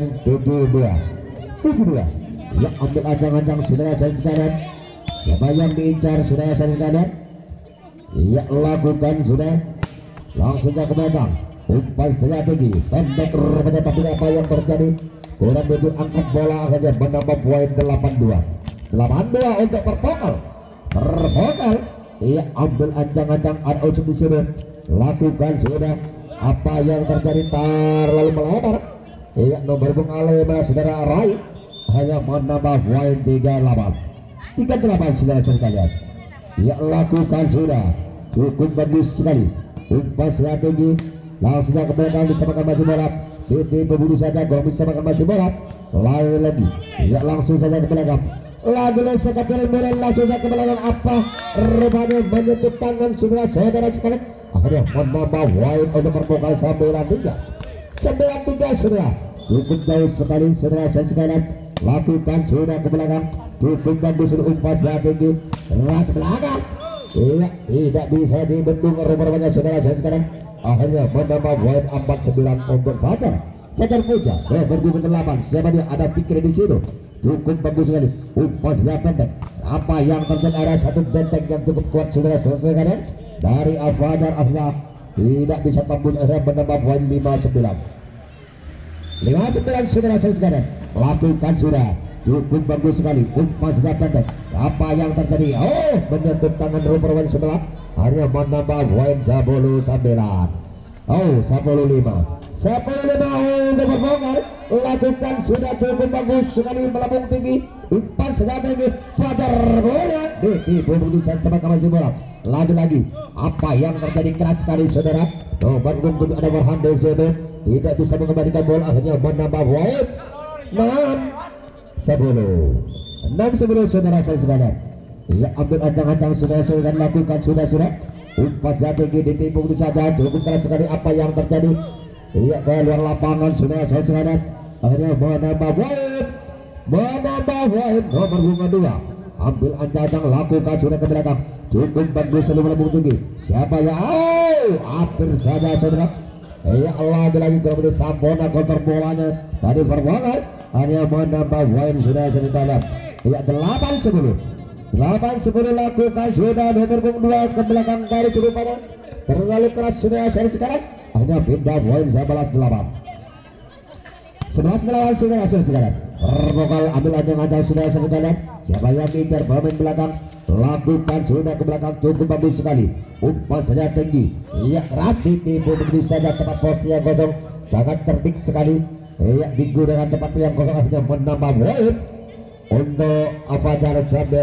7-2. Ya, ambil ancang-ancang saudara sekalian. Siapa yang diincar saudara sekalian? Lakukan sudah langsung saja ke belakang. Umpan saja tinggi, pendek rupanya, tapi apa yang terjadi? Kurang begitu angkat bola, akhirnya menambah poin 8-2 untuk Verbokal. Ambil ancang-ancang, ada ujung di sini. Lakukan sudah, apa yang terjadi? Terlalu melebar. Nomor Bung Alema saudara Rai hanya menambah poin 38 saudara sekalian. Lakukan sudah cukup bagus sekali. Umpan sudah tinggi, langsung ke belakang, disamakan masih bola. Ditipu begitu saja, gol disamakan masih bola. Lagi langsung saja ke belakang. Lagi sekali bola langsung saja ke belakang. Apa rupanya menyentuh tangan saudara sekalian. Akhirnya menambah poin untuk Verbokal 9-3 saudara. Cukup jauh sekali saudara sekalian. Lakukan sudah ke belakang, cukup bagus umpan sudah tinggi, keras belakang. Tidak bisa dibendung rupanya saudara sekalian. Akhirnya menambah poin 4-9 untuk Fajar. Fajar Puja nomor 8. Siapa dia? Ada Fikri di situ. Cukup bagus sekali. Umpan sudah pendek. Apa yang terjadi? Ada satu benteng yang cukup kuat saudara sekalian dari Fajar. Akhirnya tidak bisa tembus, akhirnya menambah poin 59. 59 saudara sekalian, lakukan sudah cukup bagus sekali, umpan sudah pendek. Apa yang terjadi? Oh, menyentuh tangan rupa-rupa sebelah, hanya menambah poin 19. Oh, 15 untuk berbongkar. Lakukan sudah cukup bagus sekali, melambung tinggi, umpan sudah tinggi, Fajar bola ditipu berusaha sebagai masih bola. Lagi-lagi apa yang terjadi, keras sekali saudara. Nomor punggung ada Farhan Deseno tidak bisa mengembalikan bola, akhirnya menambah poin 6-10 saudara sekalian. Ya, ambil ancang-ancang saudara, lakukan sudah umpan sudah tinggi, ditipu saja, cukup keras sekali. Apa yang terjadi? Iya, ke luar lapangan saudara sekalian, akhirnya menambah poin nomor bunga 2. Ambil ancang-ancang, lakukan sudah ke belakang, cukup bagus selalu melambung tinggi. Siapa ya? Oh, hampir saja saudara. Ya Allah, lagi kemudian Sampona konter bolanya tadi berbongkar, hanya menambah poin sudah sekalian. Ya, 8-10 lakukan sudah nomor punggung 2 ke belakang dari cukup pada terlalu keras sudah sekarang, hanya pindah poin 11-8 saudara sekalian. Berbokal, ambil ancang-ancang sudah sekalian. Siapa yang mengincar pemain belakang, lakukan sudah ke belakang, cukup bagus sekali, umpan saja tinggi. Iya, keras, ditipu begitu saja, tempat posisi yang kosong sangat terdik sekali. Iya, digunakan tempat yang kosong, akhirnya menambah poin untuk Fajar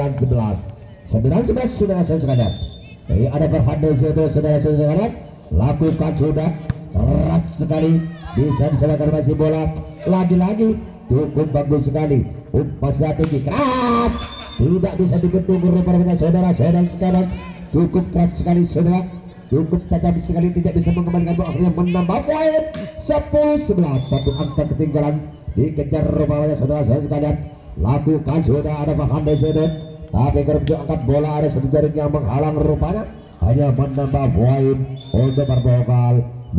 19 saudara sekalian. Iya, ada Farhan Deseno saudara sekalian, lakukan sudah keras sekali, bisa disalahkan masih bola. Lagi-lagi cukup bagus sekali, umpan sudah tinggi, keras, tidak bisa dibendung rupa-rupanya saudara sekalian. Cukup keras sekali saudara, cukup tajam sekali, tidak bisa mengembalikan bola, akhirnya menambah poin 10-11. Satu angka ketinggalan dikejar rupanya saudara sekalian. Lakukan sudah, ada Farhan Deseno, tapi kerja angkat bola, ada satu jaring yang menghalang rupanya, hanya menambah poin untuk berbokal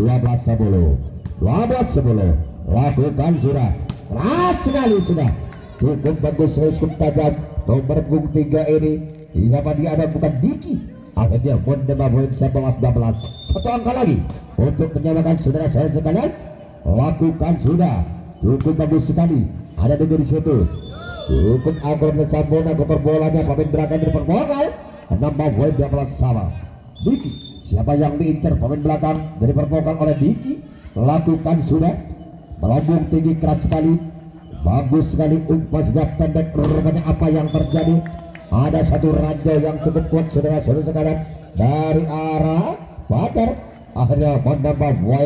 12-10. Lakukan sudah keras sekali sudah, cukup bagus, cukup tajam. Nomor punggung 3 ini siapa dia, ada bukan Diki, akhirnya menambah poin 11-12. Satu angka lagi untuk menyamakan saudara sekalian. Lakukan sudah cukup bagus sekali, ada di situ, cukup akur dan Sampona kotor bolanya, pemain belakang di depan bokal, nambah poin 12 sama. Diki, siapa yang diincar pemain belakang dari perpokal oleh Diki, lakukan sudah melambung tinggi, keras sekali, bagus sekali, umpan sudah pendek. Rupanya apa yang terjadi, ada satu ranjau yang cukup kuat saudara sekalian dari arah Fajar, akhirnya menambah poin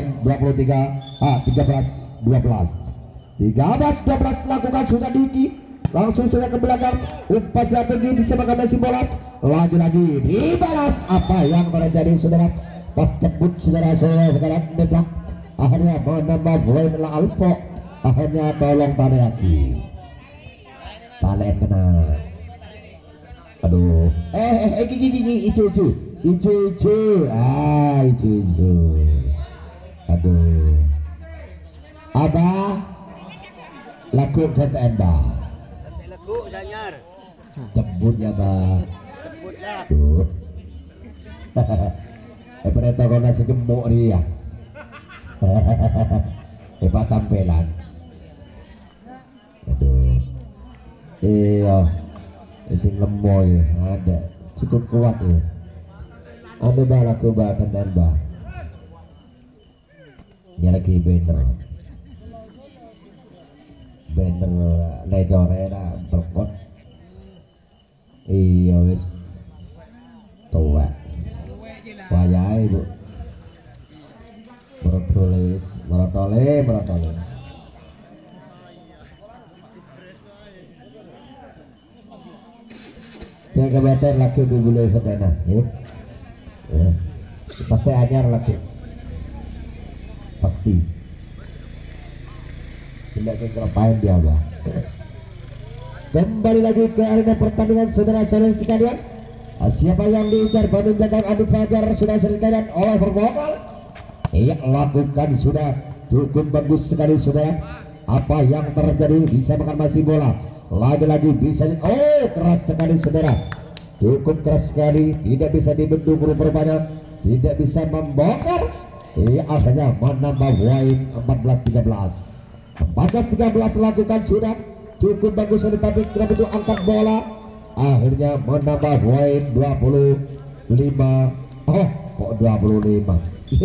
13-12 lakukan sudah Diki, langsung sudah ke belakang, umpan sudah tinggi, disamakan masih bola. Lagi-lagi dibalas. Apa yang terjadi saudara, pas ceput saudara sekalian, menembak, akhirnya menambah poin Alpo, akhirnya tolong Taneaki, Tanen kena. Aduh, ijo, aduh, Abah laku kata enda, laku sanyar, jemputnya bah, tuh, berita kau nasi gemuk dia. Hebat tampilan. Aduh, iya, sing lemoy ada, cukup kuat ya. Anu bah laku bah kendan bah, nyalaki bener lejore dah berkot. Iya wis tua, wajah ibu. Merotole. Saya kebetulan laki dulu setena, ya. Pasti anyar laki, pasti. Tidak kekerapain dia bah. Kembali lagi ke arena pertandingan saudara-saudara sekalian. Siapa yang diincar penunjukan adu Fajar saudara sekalian oleh berbokal. Iya, lakukan sudah cukup bagus sekali saudara. Apa yang terjadi, bisa makan masih bola. Lagi-lagi bisa, oh keras sekali saudara, cukup keras sekali, tidak bisa dibendung rupanya. tidak bisa membongkar. Akhirnya menambah poin 14-13. 14-13 lakukan sudah cukup bagus, tetapi kenapa itu angkat bola akhirnya menambah poin 25. Oh kok 25,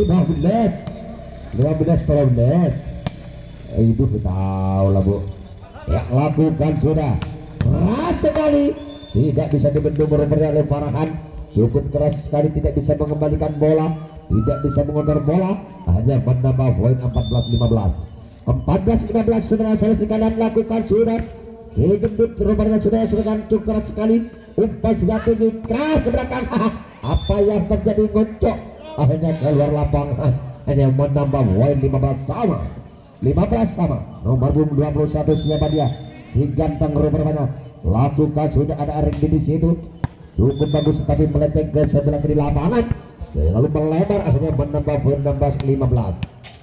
15 itu kita tahu lah bu. Ya lakukan sudah keras sekali, tidak bisa dibendung berubahnya oleh Farhan. Cukup keras sekali, tidak bisa mengembalikan bola, tidak bisa mengontrol bola, hanya menambah poin 14-15. 14-15 saudara sekalian lakukan sudah. Si gendut rupanya sudah cukup keras sekali, umpan sudah tinggi keras ke belakang. Apa yang terjadi, ngocok akhirnya keluar lapangan, hanya menambah poin 15 sama. 15 sama. Nomor punggung 21 siapa dia? Si ganteng rupanya lakukan sudah, ada Arik di situ. Cukup bagus tapi melenceng ke sebelah kiri lapangan, lalu melebar akhirnya menambah poin 16-15.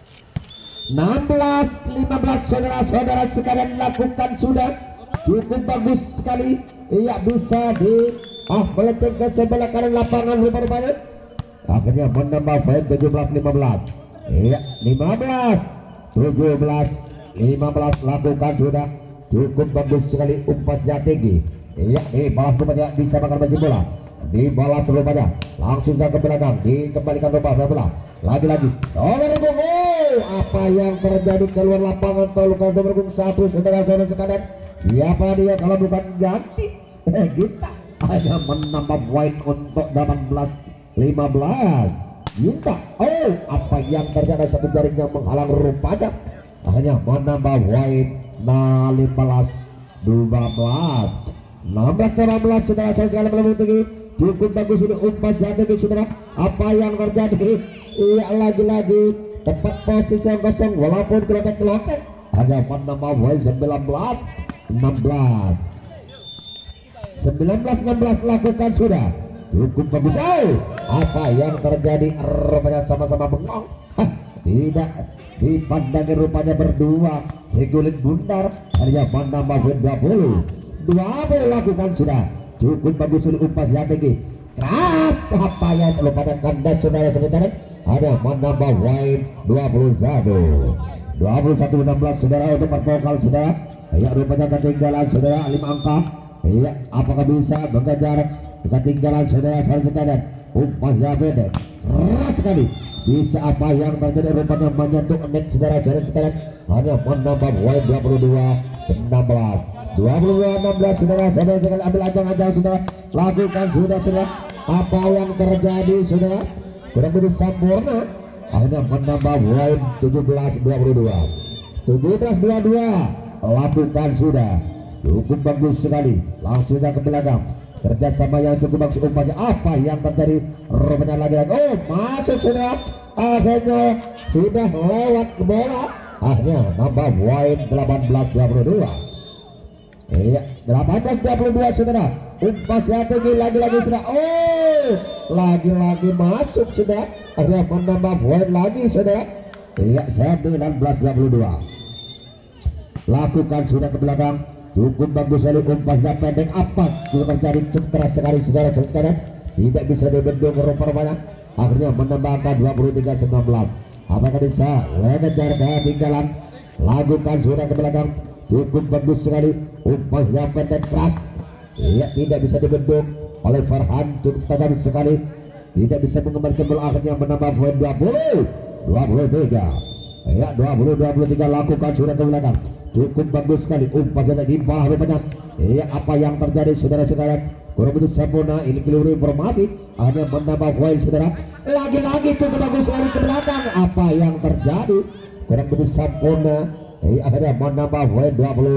16-15 saudara-saudara sekalian lakukan sudah cukup bagus sekali. Iya bisa di melenceng ke sebelah kanan lapangan rupanya akhirnya menambah poin 17-15. Iya 15-17 lakukan sudah cukup bagus sekali, umpan tinggi. Iya balas rupanya bisa makan baju bola, dibalas rupanya langsung ke belakang, dikembalikan bola lagi-lagi. Apa yang terjadi, keluar lapangan terluka nomor punggung 1 saudara-saudara sekalian. Siapa dia kalau bukan ganti kita hanya menambah poin untuk 18-15 Ginta. Apa yang terjadi, satu jaring yang menghalang rupanya hanya menambah poin 15-12. 16-16 saudara-saudara sekalian melambung tinggi, cukup bagus ini umpan jatuh saudara. Apa yang terjadi? Iya lagi-lagi tempat posisi yang kosong walaupun kelotek-kelotek hanya menambah poin 19-16 lakukan sudah cukup bagus. Apa yang terjadi, rupanya sama-sama bengong. Tidak dipandangi rupanya berdua, segulit bundar hanya menambah poin 20 lakukan sudah cukup bagus ini umpan yang tinggi keras. Apa yang terlupakan kandas saudara-saudara ada menambah poin 21-16 saudara untuk perpokal saudara. Ya rupanya ketinggalan saudara 5 angka. Ya apakah bisa mengejar ketinggalan saudara-saudara sekalian? Umpannya pendek keras sekali, bisa apa yang terjadi, rupanya menyentuh net saudara-saudara sekalian hanya menambah poin 22-16 saudara-saudara sekalian. Ambil ajang-ajang saudara, lakukan sudah saudara. Apa yang terjadi saudara, kurang begitu sempurna akhirnya menambah poin 17-22 lakukan sudah cukup bagus sekali, langsung ke belakang kerjasama yang cukup bagus umpannya. Apa yang terjadi, rupanya lagi-lagi masuk saudara, akhirnya sudah lewat ke bola, akhirnya nambah poin 18-22. Iya 18-22 saudara, umpan yang tinggi lagi-lagi sudah. Lagi-lagi masuk sudah, akhirnya menambah poin lagi saudara. Iya 19-22 lakukan sudah ke belakang, cukup bagus sekali umpannya pendek. Apa yang terjadi, cukup keras sekali saudara-saudara, tidak bisa dibendung rupanya akhirnya menambah angka 23-19. Apakah bisa mengejar ketinggalan, lakukan sudah ke belakang, cukup bagus sekali umpannya pendek keras. Iya tidak bisa dibendung oleh Farhan, cukup tajam sekali, tidak bisa mengembalikan bola, akhirnya menambah poin 20-23. Ya 20-23 lakukan sudah ke belakang, cukup bagus sekali umpannya di bawah rupanya. Iya apa yang terjadi saudara-saudara, kurang begitu sempurna, ini keliru informasi, hanya menambah poin saudara. Lagi-lagi cukup bagus sekali ke belakang. Apa yang terjadi, kurang begitu sempurna, akhirnya menambah poin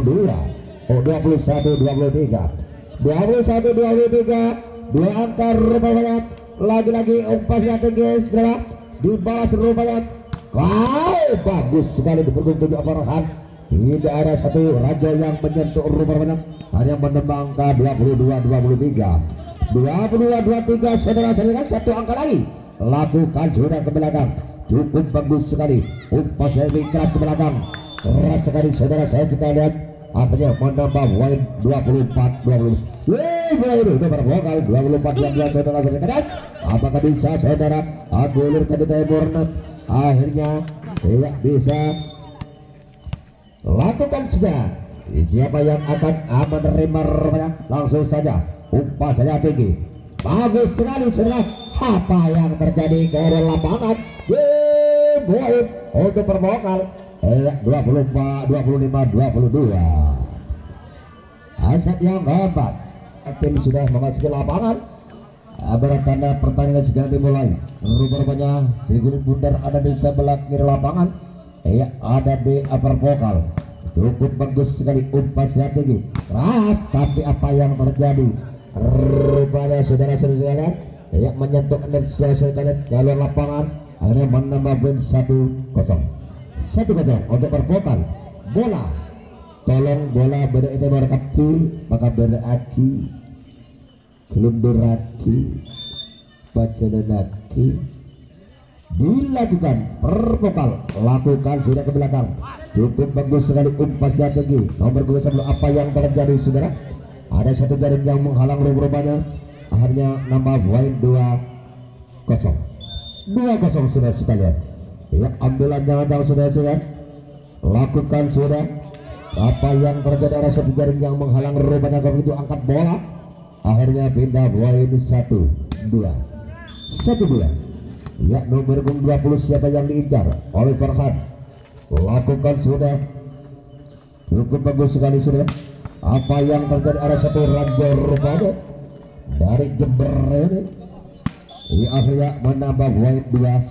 21-23 dua angka rupanya. Lagi-lagi umpannya tinggi saudara, dibalas rupanya. Bagus sekali dipegang tujuh Farhan, tidak ada satu raja yang menyentuh rupanya, hanya menambah angka 22-23 saudara-saudara. Satu angka lagi lakukan sudah ke belakang, cukup bagus sekali umpan yang keras ke belakang, keras sekali saudara saya sekalian, akhirnya menambah poin 24-20. Udah bervokal 24-12 saudara saudara. Apakah bisa saudara agulirkan di timur? Akhirnya tidak bisa. Lakukan sudah. Siapa yang akan menerima langsung saja umpan saja tinggi. Bagus sekali saudara. Apa yang terjadi ke lapangan? Game untuk bervokal 24 25 22. Aset yang keempat, tim sudah memasuki lapangan. Bertanda pertandingan segera dimulai. Rupanya si Gunung Bundar ada di sebelah kiri lapangan. Ada di upper vokal. Cukup bagus sekali umpan strategi. Keras, tapi apa yang terjadi? Rupanya saudara-saudara menyentuh net saudara-saudara jalur lapangan. Akhirnya menambah poin 1-0 untuk bervokal. Bola. Tolong bola berada berkati maka beraki kelumburaki pacananaki dilakukan pervokal. Lakukan sudah ke belakang. Cukup bagus sekali umpan strategi. Nomor 2 sebelum apa yang terjadi saudara? Ada satu jaring yang menghalang rupanya. Akhirnya nambah poin 2-0 saudara sekalian. Ambilan jangan saudara-saudara. Lakukan sudah. Apa yang terjadi? Ada satu jaring yang menghalang rupanya. Kalau itu angkat bola. Akhirnya pindah poin 1-2. Nomor 20 siapa yang diincar? Oliver Han. Lakukan sudah. Cukup bagus sekali sudah. Apa yang terjadi? Ada satu ranjau rupanya dari Jember ini. Akhirnya menambah poin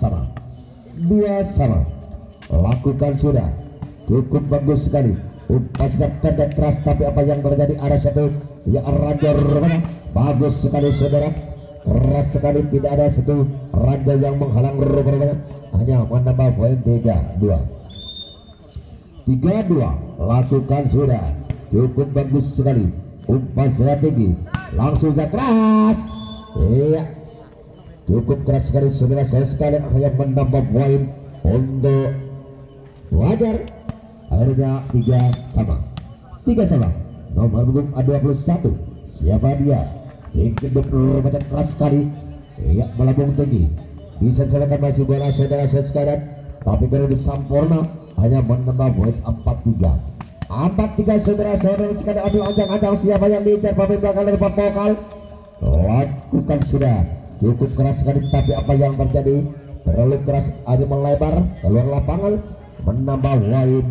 2-2. Lakukan sudah. Cukup bagus sekali. Umpan pendek keras, tapi apa yang terjadi? Ada satu ranjau rupanya. Bagus sekali saudara. Keras sekali, tidak ada satu ranjau yang menghalang rupanya. Hanya menambah poin 3-2. Lakukan sudah. Cukup bagus sekali. Umpan strategi. Langsung saja keras. Cukup keras sekali saudara sekalian. Akhirnya menambah poin untuk wajar. Akhirnya 3-3. Nomor 21 siapa dia? Kedua rupanya keras sekali. Melambung tinggi. Bisa selesai masih bola saudara sekalian. Tapi kalau disampurna hanya menambah poin 4-3 saudara-saudara sekalian. Ambil ancang-ancang siapa yang diincar pemain belakang dari vokal. Lakukan sudah. Cukup keras sekali, tapi apa yang terjadi? Terlalu keras, hanya melebar keluar lapangan. Menambah poin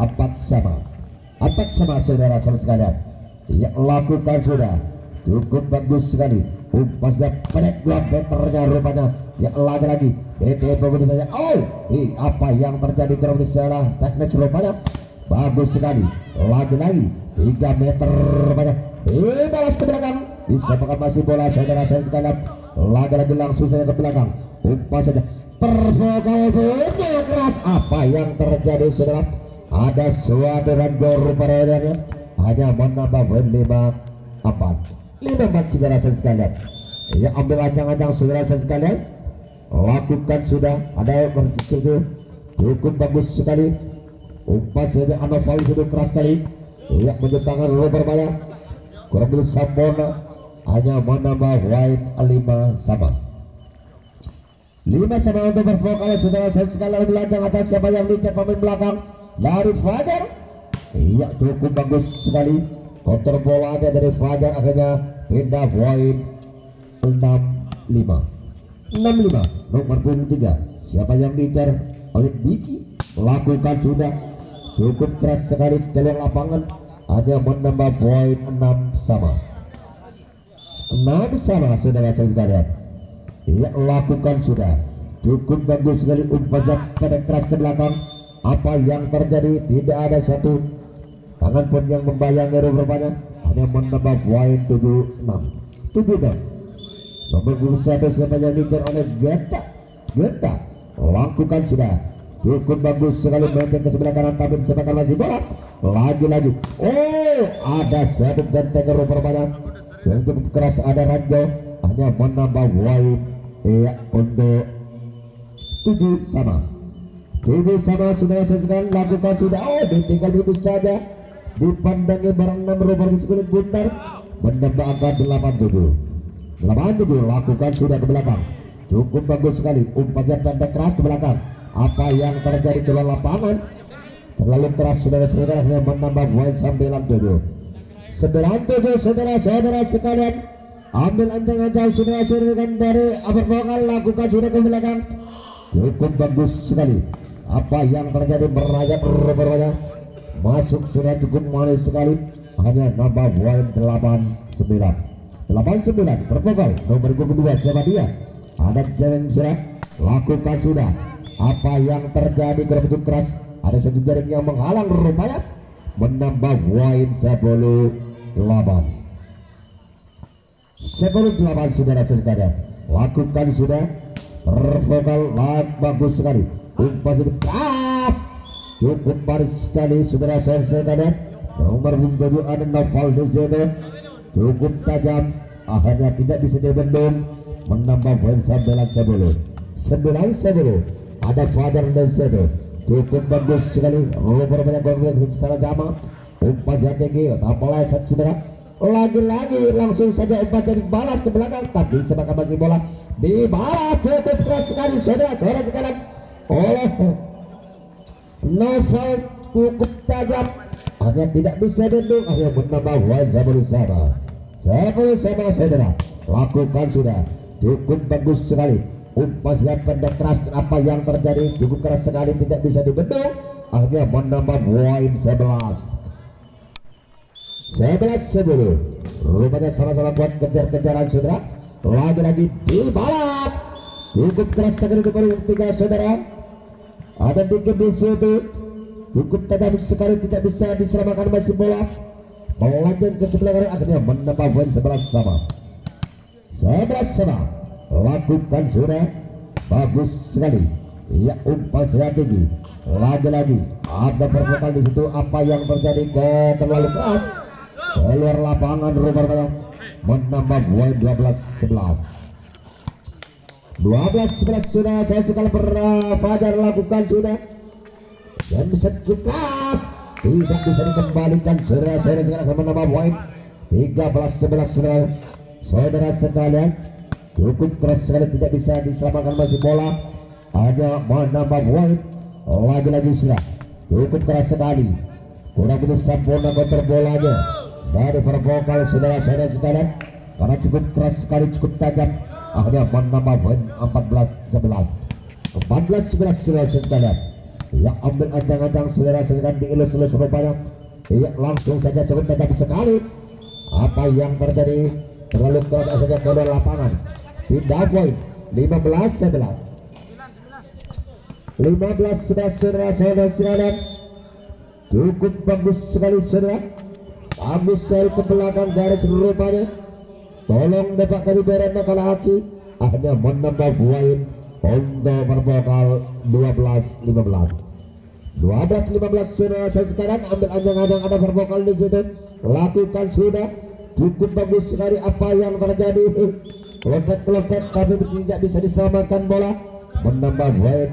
4-4 saudara sekalian. Lakukan sudah. Cukup bagus sekali. Umpasnya pendek 2 meternya rupanya. Lagi-lagi DT begitu saja. Apa yang terjadi? Kurang salah teknik rupanya. Bagus sekali. Lagi-lagi 3 meter rupanya. Balas ke belakang. Disamakan masih bola saudara sekalian. Lagi-lagi langsung saja ke belakang. Umpan saja. Pervokal keras. Apa yang terjadi saudara? Ada suatu ranjau rupanya. Hanya menambah poin 5-4 saudara sekalian. Ambil ancang-ancang saudara sekalian. Lakukan sudah. Ada yang berkecil. Cukup bagus sekali. Umpan saja Anovali sudah keras sekali. Menjentangkan rupanya. Kurang lebih sempurna. Hanya menambah poin 5-5 untuk bervokal saudara sekalian. Lebih lanjang atas siapa yang dicat pemain belakang dari Fajar. Cukup bagus sekali. Kontrol bola ada dari Fajar. Akhirnya pindah poin 6-5. Nomor 23 siapa yang diincar oleh Diki. Lakukan sudah. Cukup keras sekali keluar lapangan. Hanya menambah poin 6-6 saudara sekalian. Lakukan sudah. Cukup bagus sekali umpannya pendek keras ke belakang. Apa yang terjadi? Tidak ada satu tangan pun yang membayangi rupanya. Hanya menambah poin 7-6. Nomor 21 siapa yang diincar oleh Geta. Lakukan sudah. Cukup bagus sekali mencet ke sebelah kanan, tapi disebabkan masih bola. Lagi-lagi. Ada satu benteng rupanya yang cukup keras. Ada ranjau. Hanya menambah poin untuk 7-7 saudara sekalian. Lakukan sudah. Tinggal itu saja. Dipandangi barang 6 rupanya sekali Bundar. menambah angka 87. 87 lakukan sudah ke belakang, cukup bagus sekali, umpannya pendek keras ke belakang. Apa yang terjadi di luar lapangan terlalu keras, saudara-saudara, yang menambah poin 97. 97 saudara-saudara sekalian. Ambil ancang-ancang saudara-saudara dari upper vokal, lakukan sudah ke belakang, cukup bagus sekali. Apa yang terjadi, merayap masuk sudah cukup manis sekali, hanya nambah poin 89 bervokal nomor kedua. Siapa dia? Ada jaring sudah, lakukan sudah. Apa yang terjadi, begitu keras, ada satu jaring yang menghalang, rupanya menambah poin 18 saudara-saudara. Lakukan sudah bervokal, bagus sekali, umpan keras, cukup baris sekali saudara-saudara. Nomor 7 ada Noval di situ, cukup tajam, akhirnya tidak bisa dibendung, menambah poin 9-10. Ada Fajar di situ, cukup bagus sekali, berbeda salah jama, umpannya tinggi, meleset saudara. Lagi-lagi langsung saja umpan dibalas ke belakang, tapi sebagai bagi bola dibalas cukup keras sekali saudara-saudara sekalian oleh Novel, cukup tajam, hanya tidak bisa bendung, akhirnya menambah poin 10 saudara. Lakukan sudah, cukup bagus sekali, umpan siap pendek keras. Apa yang terjadi, cukup keras sekali, tidak bisa dibendung, akhirnya menambah poin 11-10. Rupanya sama-sama buat kejar-kejaran saudara. Lagi-lagi dibalas, cukup keras sekali di nomor 3 saudara. Ada di situ, cukup tajam sekali, tidak bisa diselamatkan masih bola, melanjut ke sebelah kanan, akhirnya menambah poin 11-sama. Lakukan sudah, bagus sekali, ya, umpan sudah tinggi. Lagi-lagi ada pervokal di situ. Apa yang terjadi, terlalu keras keluar lapangan, rupanya menambah poin 12-11 sudah. Saya sekali Fajar lakukan sudah, dan bisa keras, tidak bisa dikembalikan saudara-saudara sekalian, menambah poin 13-11 saudara sekalian. Cukup keras sekali, tidak bisa diselamatkan masih bola, hanya menambah poin. Lagi-lagi sudah cukup keras sekali, kurang begitu sempurna kontrol bolanya dari pervokal saudara-saudara sekalian, karena cukup keras sekali, cukup tajam, akhirnya menambah poin 14-11 saudara sekalian. Ya, ambil ancang-ancang saudara-saudara dielus-elus rupanya, ya, langsung saja cukup tajam sekali. Apa yang terjadi, terlalu keras saja ke lapangan, pindah poin 15-11 saudara-saudara sekalian. Cukup bagus sekali saudara, bagus sekali ke belakang garis rupanya. Tolong dapat kali beranda kalah haki, akhirnya menambah poin untuk pervokal 12-15 saudara sekarang. Ambil anjang-anjang, ada pervokal di situ, lakukan sudah, cukup bagus sekali. Apa yang terjadi, kelopet tapi tidak bisa diselamatkan bola, menambah poin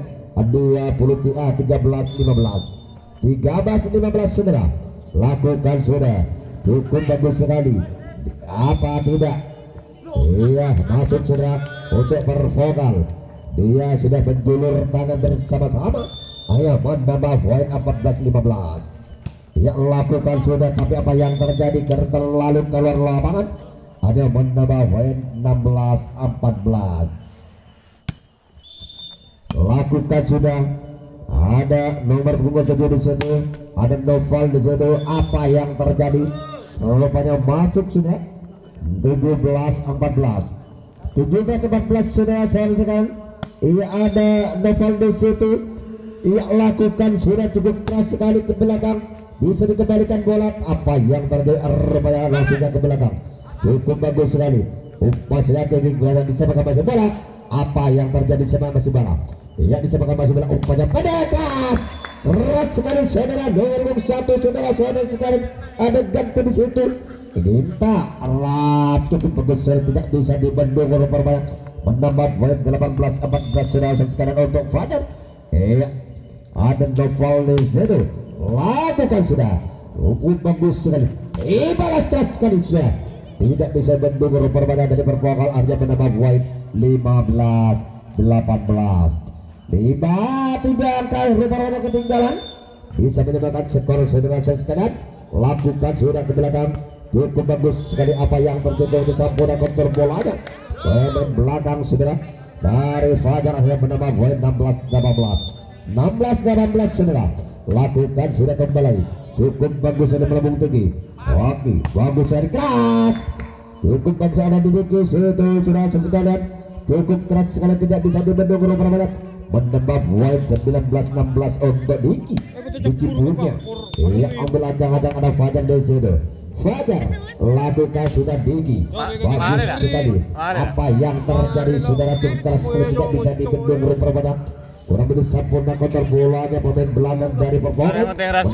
13-15 saudara. Lakukan sudah, cukup bagus sekali. Apa tidak, iya, masuk sudah untuk pervokal. Dia sudah menjulur tangan bersama-sama, ayo menambah poin 14-15. Ya, lakukan sudah, tapi apa yang terjadi, karena terlalu keluar lapangan, hanya menambah poin 16-14. Lakukan sudah, ada nomor 7 di situ, ada Noval di situ. Apa yang terjadi, rupanya masuk sudah 17-14 saudara sekalian. Iya, ada Noval di situ, iya, lakukan sudah, cukup keras sekali ke belakang, bisa dikembalikan bola. Apa yang terjadi, rupanya langsung ke belakang, cukup bagus sekali, umpan sudah tinggi, kelihatan bisa pakai masih bola. Apa yang terjadi sama masih bola, iya, bisa pakai masih bola, umpannya pendek keras sekali saudara. Nomor 1 saudara-saudara sekalian, ada ganti di situ, ini tak cukup bagus sekali, tidak bisa dibendung, rupanya menambah poin 18-14 saudara sekalian untuk Fajar. Iya, ada Noval di situ, lakukan sudah, cukup bagus sekali, balas keras sekali sudah. tidak bisa bendung permainan dari perpokal, artinya menambah poin 15-18. 5-3 angka Rupa ketinggalan, bisa menyamakan skor saudara sekalian. Lakukan sudah ke belakang, cukup bagus sekali apa yang terjadi untuk Sampurna kontrol bolanya. Pemain belakang saudara dari Fajar akhirnya menambah poin 16-18 saudara. Lakukan sudah kembali, cukup bagus ada melambung tinggi. Oke, bagus dari keras, cukup bagus ada di situ sudah sekalian. Cukup keras sekali, tidak bisa dibendung Rupa menambah poin 19-16 untuk Diki punya. Ia ambil ancang-ancang ada Fajar di situ. Fajar lakukan sudah Diki, bagus sekali. Apa yang terjadi saudara, cukup keras sekali, tidak bisa dibendung Rupa kurang begitu Sampurna kontrol bolanya pemain belakang dari perpokal.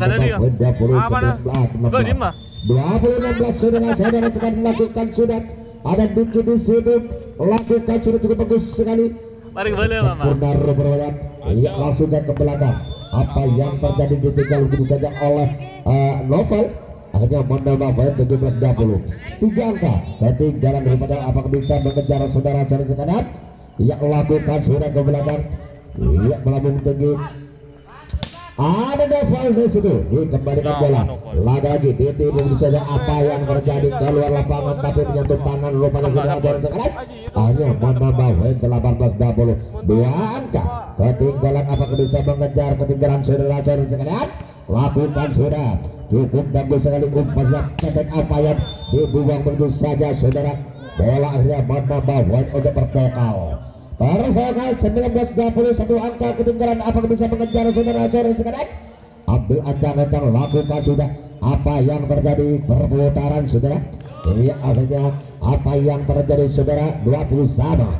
20-16 saudara sekali. Lakukan sudah ada Diki di situ, lakukan sudah cukup bagus sekali. Sampurna Rupa ia langsung ke belakang. Apa yang terjadi ditinggal begitu saja oleh Novel, akhirnya menambah poin 17-20. 3 angka ketinggalan daripada apakah bisa mengejar saudara-saudara sekalian. Ia lakukan sudah ke belakang, ia melambung tinggi. Ada Novel di situ, dikembalikan bola. Lagi ditimbun saja apa yang terjadi keluar lapangan, tapi menyentuh tangan rupanya saudara sekalian. Hanya menambah poin 18-20. 2 angka ketinggalan apakah bisa mengejar ketinggalan saudara-saudara sekalian. Lakukan sudah cukup bagus sekali, umpannya ketek apa yang dibuang begitu saja saudara. Bola akhirnya menambah poin untuk perpokal. Perpokal 19-21 angka ketinggalan apakah bisa mengejar saudara-saudara sekalian. Ambil ancang-ancang, lakukan sudah apa yang terjadi perputaran saudara. Iya akhirnya apa yang terjadi saudara, 20 sama.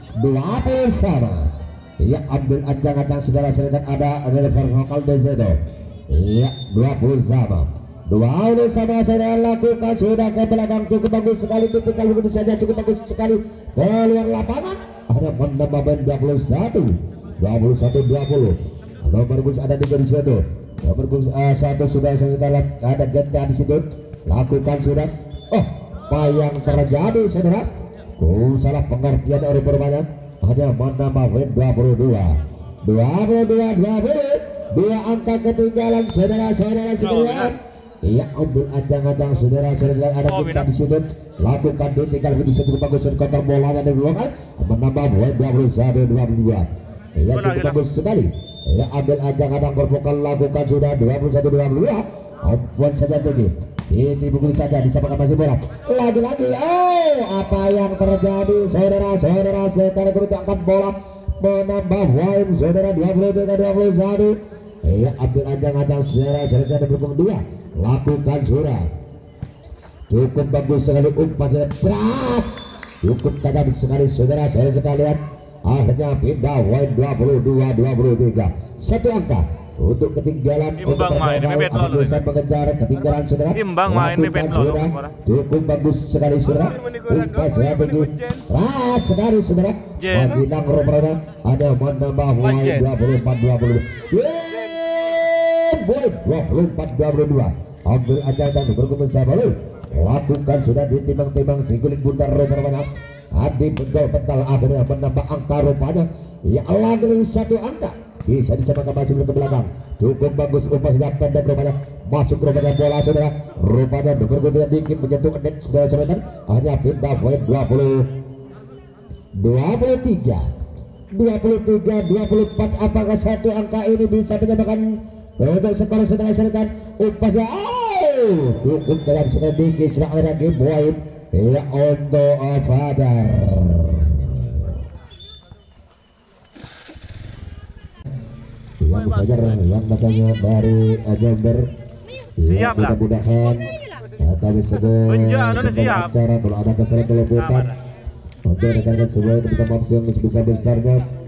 Iya ambil ancang-ancang saudara-saudara, ada perpokal di situ. Iya 20 sama. 20 sama saudara. Lakukan sudah ke belakang, cukup bagus sekali, ditinggal begitu saja, cukup bagus sekali keluar lapangan. Ada menambah poin 21-20. Nomor bus ada di garis situ. Nomor bus satu sudah dalam ada genta di situ. Lakukan sudah. Oh, apa yang terjadi saudara? Salah pengertian dari permainan. Hanya menambah poin 22. 2 angka ketinggalan saudara-saudara sekalian. Ia ambil ancang-ancang saudara-saudara, ada kita di situ. Lakukan ditinggal begitu cukup bagus konter bolanya dari belakang, menambah poin 21-22. Ia cukup bagus sekali. Ia ambil ancang-ancang perpokal, lakukan sudah 21-22. Ampun saja tinggi. Ini buku saja disamakan masih bola. Lagi-lagi, apa yang terjadi saudara-saudara? Sekarang kita angkat bola, menambah poin saudara 23-21. Ia ambil ancang-ancang saudara-saudara berpukul 2. Lakukan sudah cukup bagus sekali, umpannya berat, cukup tajam sekali saudara-saudara sekalian. Akhirnya pindah poin 22-23. 1 angka untuk ketinggalan. Imbang main mepet lo bisa mengejar ketinggalan saudara. Imbang main mepet lo. Cukup bagus sekali saudara. Umpannya tinggi, keras sekali saudara. Magilang Robrana ada menambah poin 24-20. Poin 24-22. Ambil ancang-ancang berkumpul sahabat. Lakukan sudah ditimbang-timbang sigulit bundar Robrana. Adi bental akhirnya menambah angka rupanya. Ya lagi 1 angka. Bisa disamakan masuk ke belakang. Cukup bagus umpannya pendek rupanya. Masuk rupanya bola saudara. Rupanya berkumpul dikit menyentuh net saudara-saudara. Hanya pindah poin 23-24. Apakah 1 angka ini bisa menyamakan untuk skor saudara-saudara? Umpannya cukup dalam sekali dikit sudah ada game poin. Ya untuk Fajar. Yang Fajar yang datangnya dari Jember. Siap lah. Mudah-mudahan kami sedang siap. Kalau ada kesalahan kelebihan untuk rekan-rekan semua kita maaf yang sebesar-besarnya.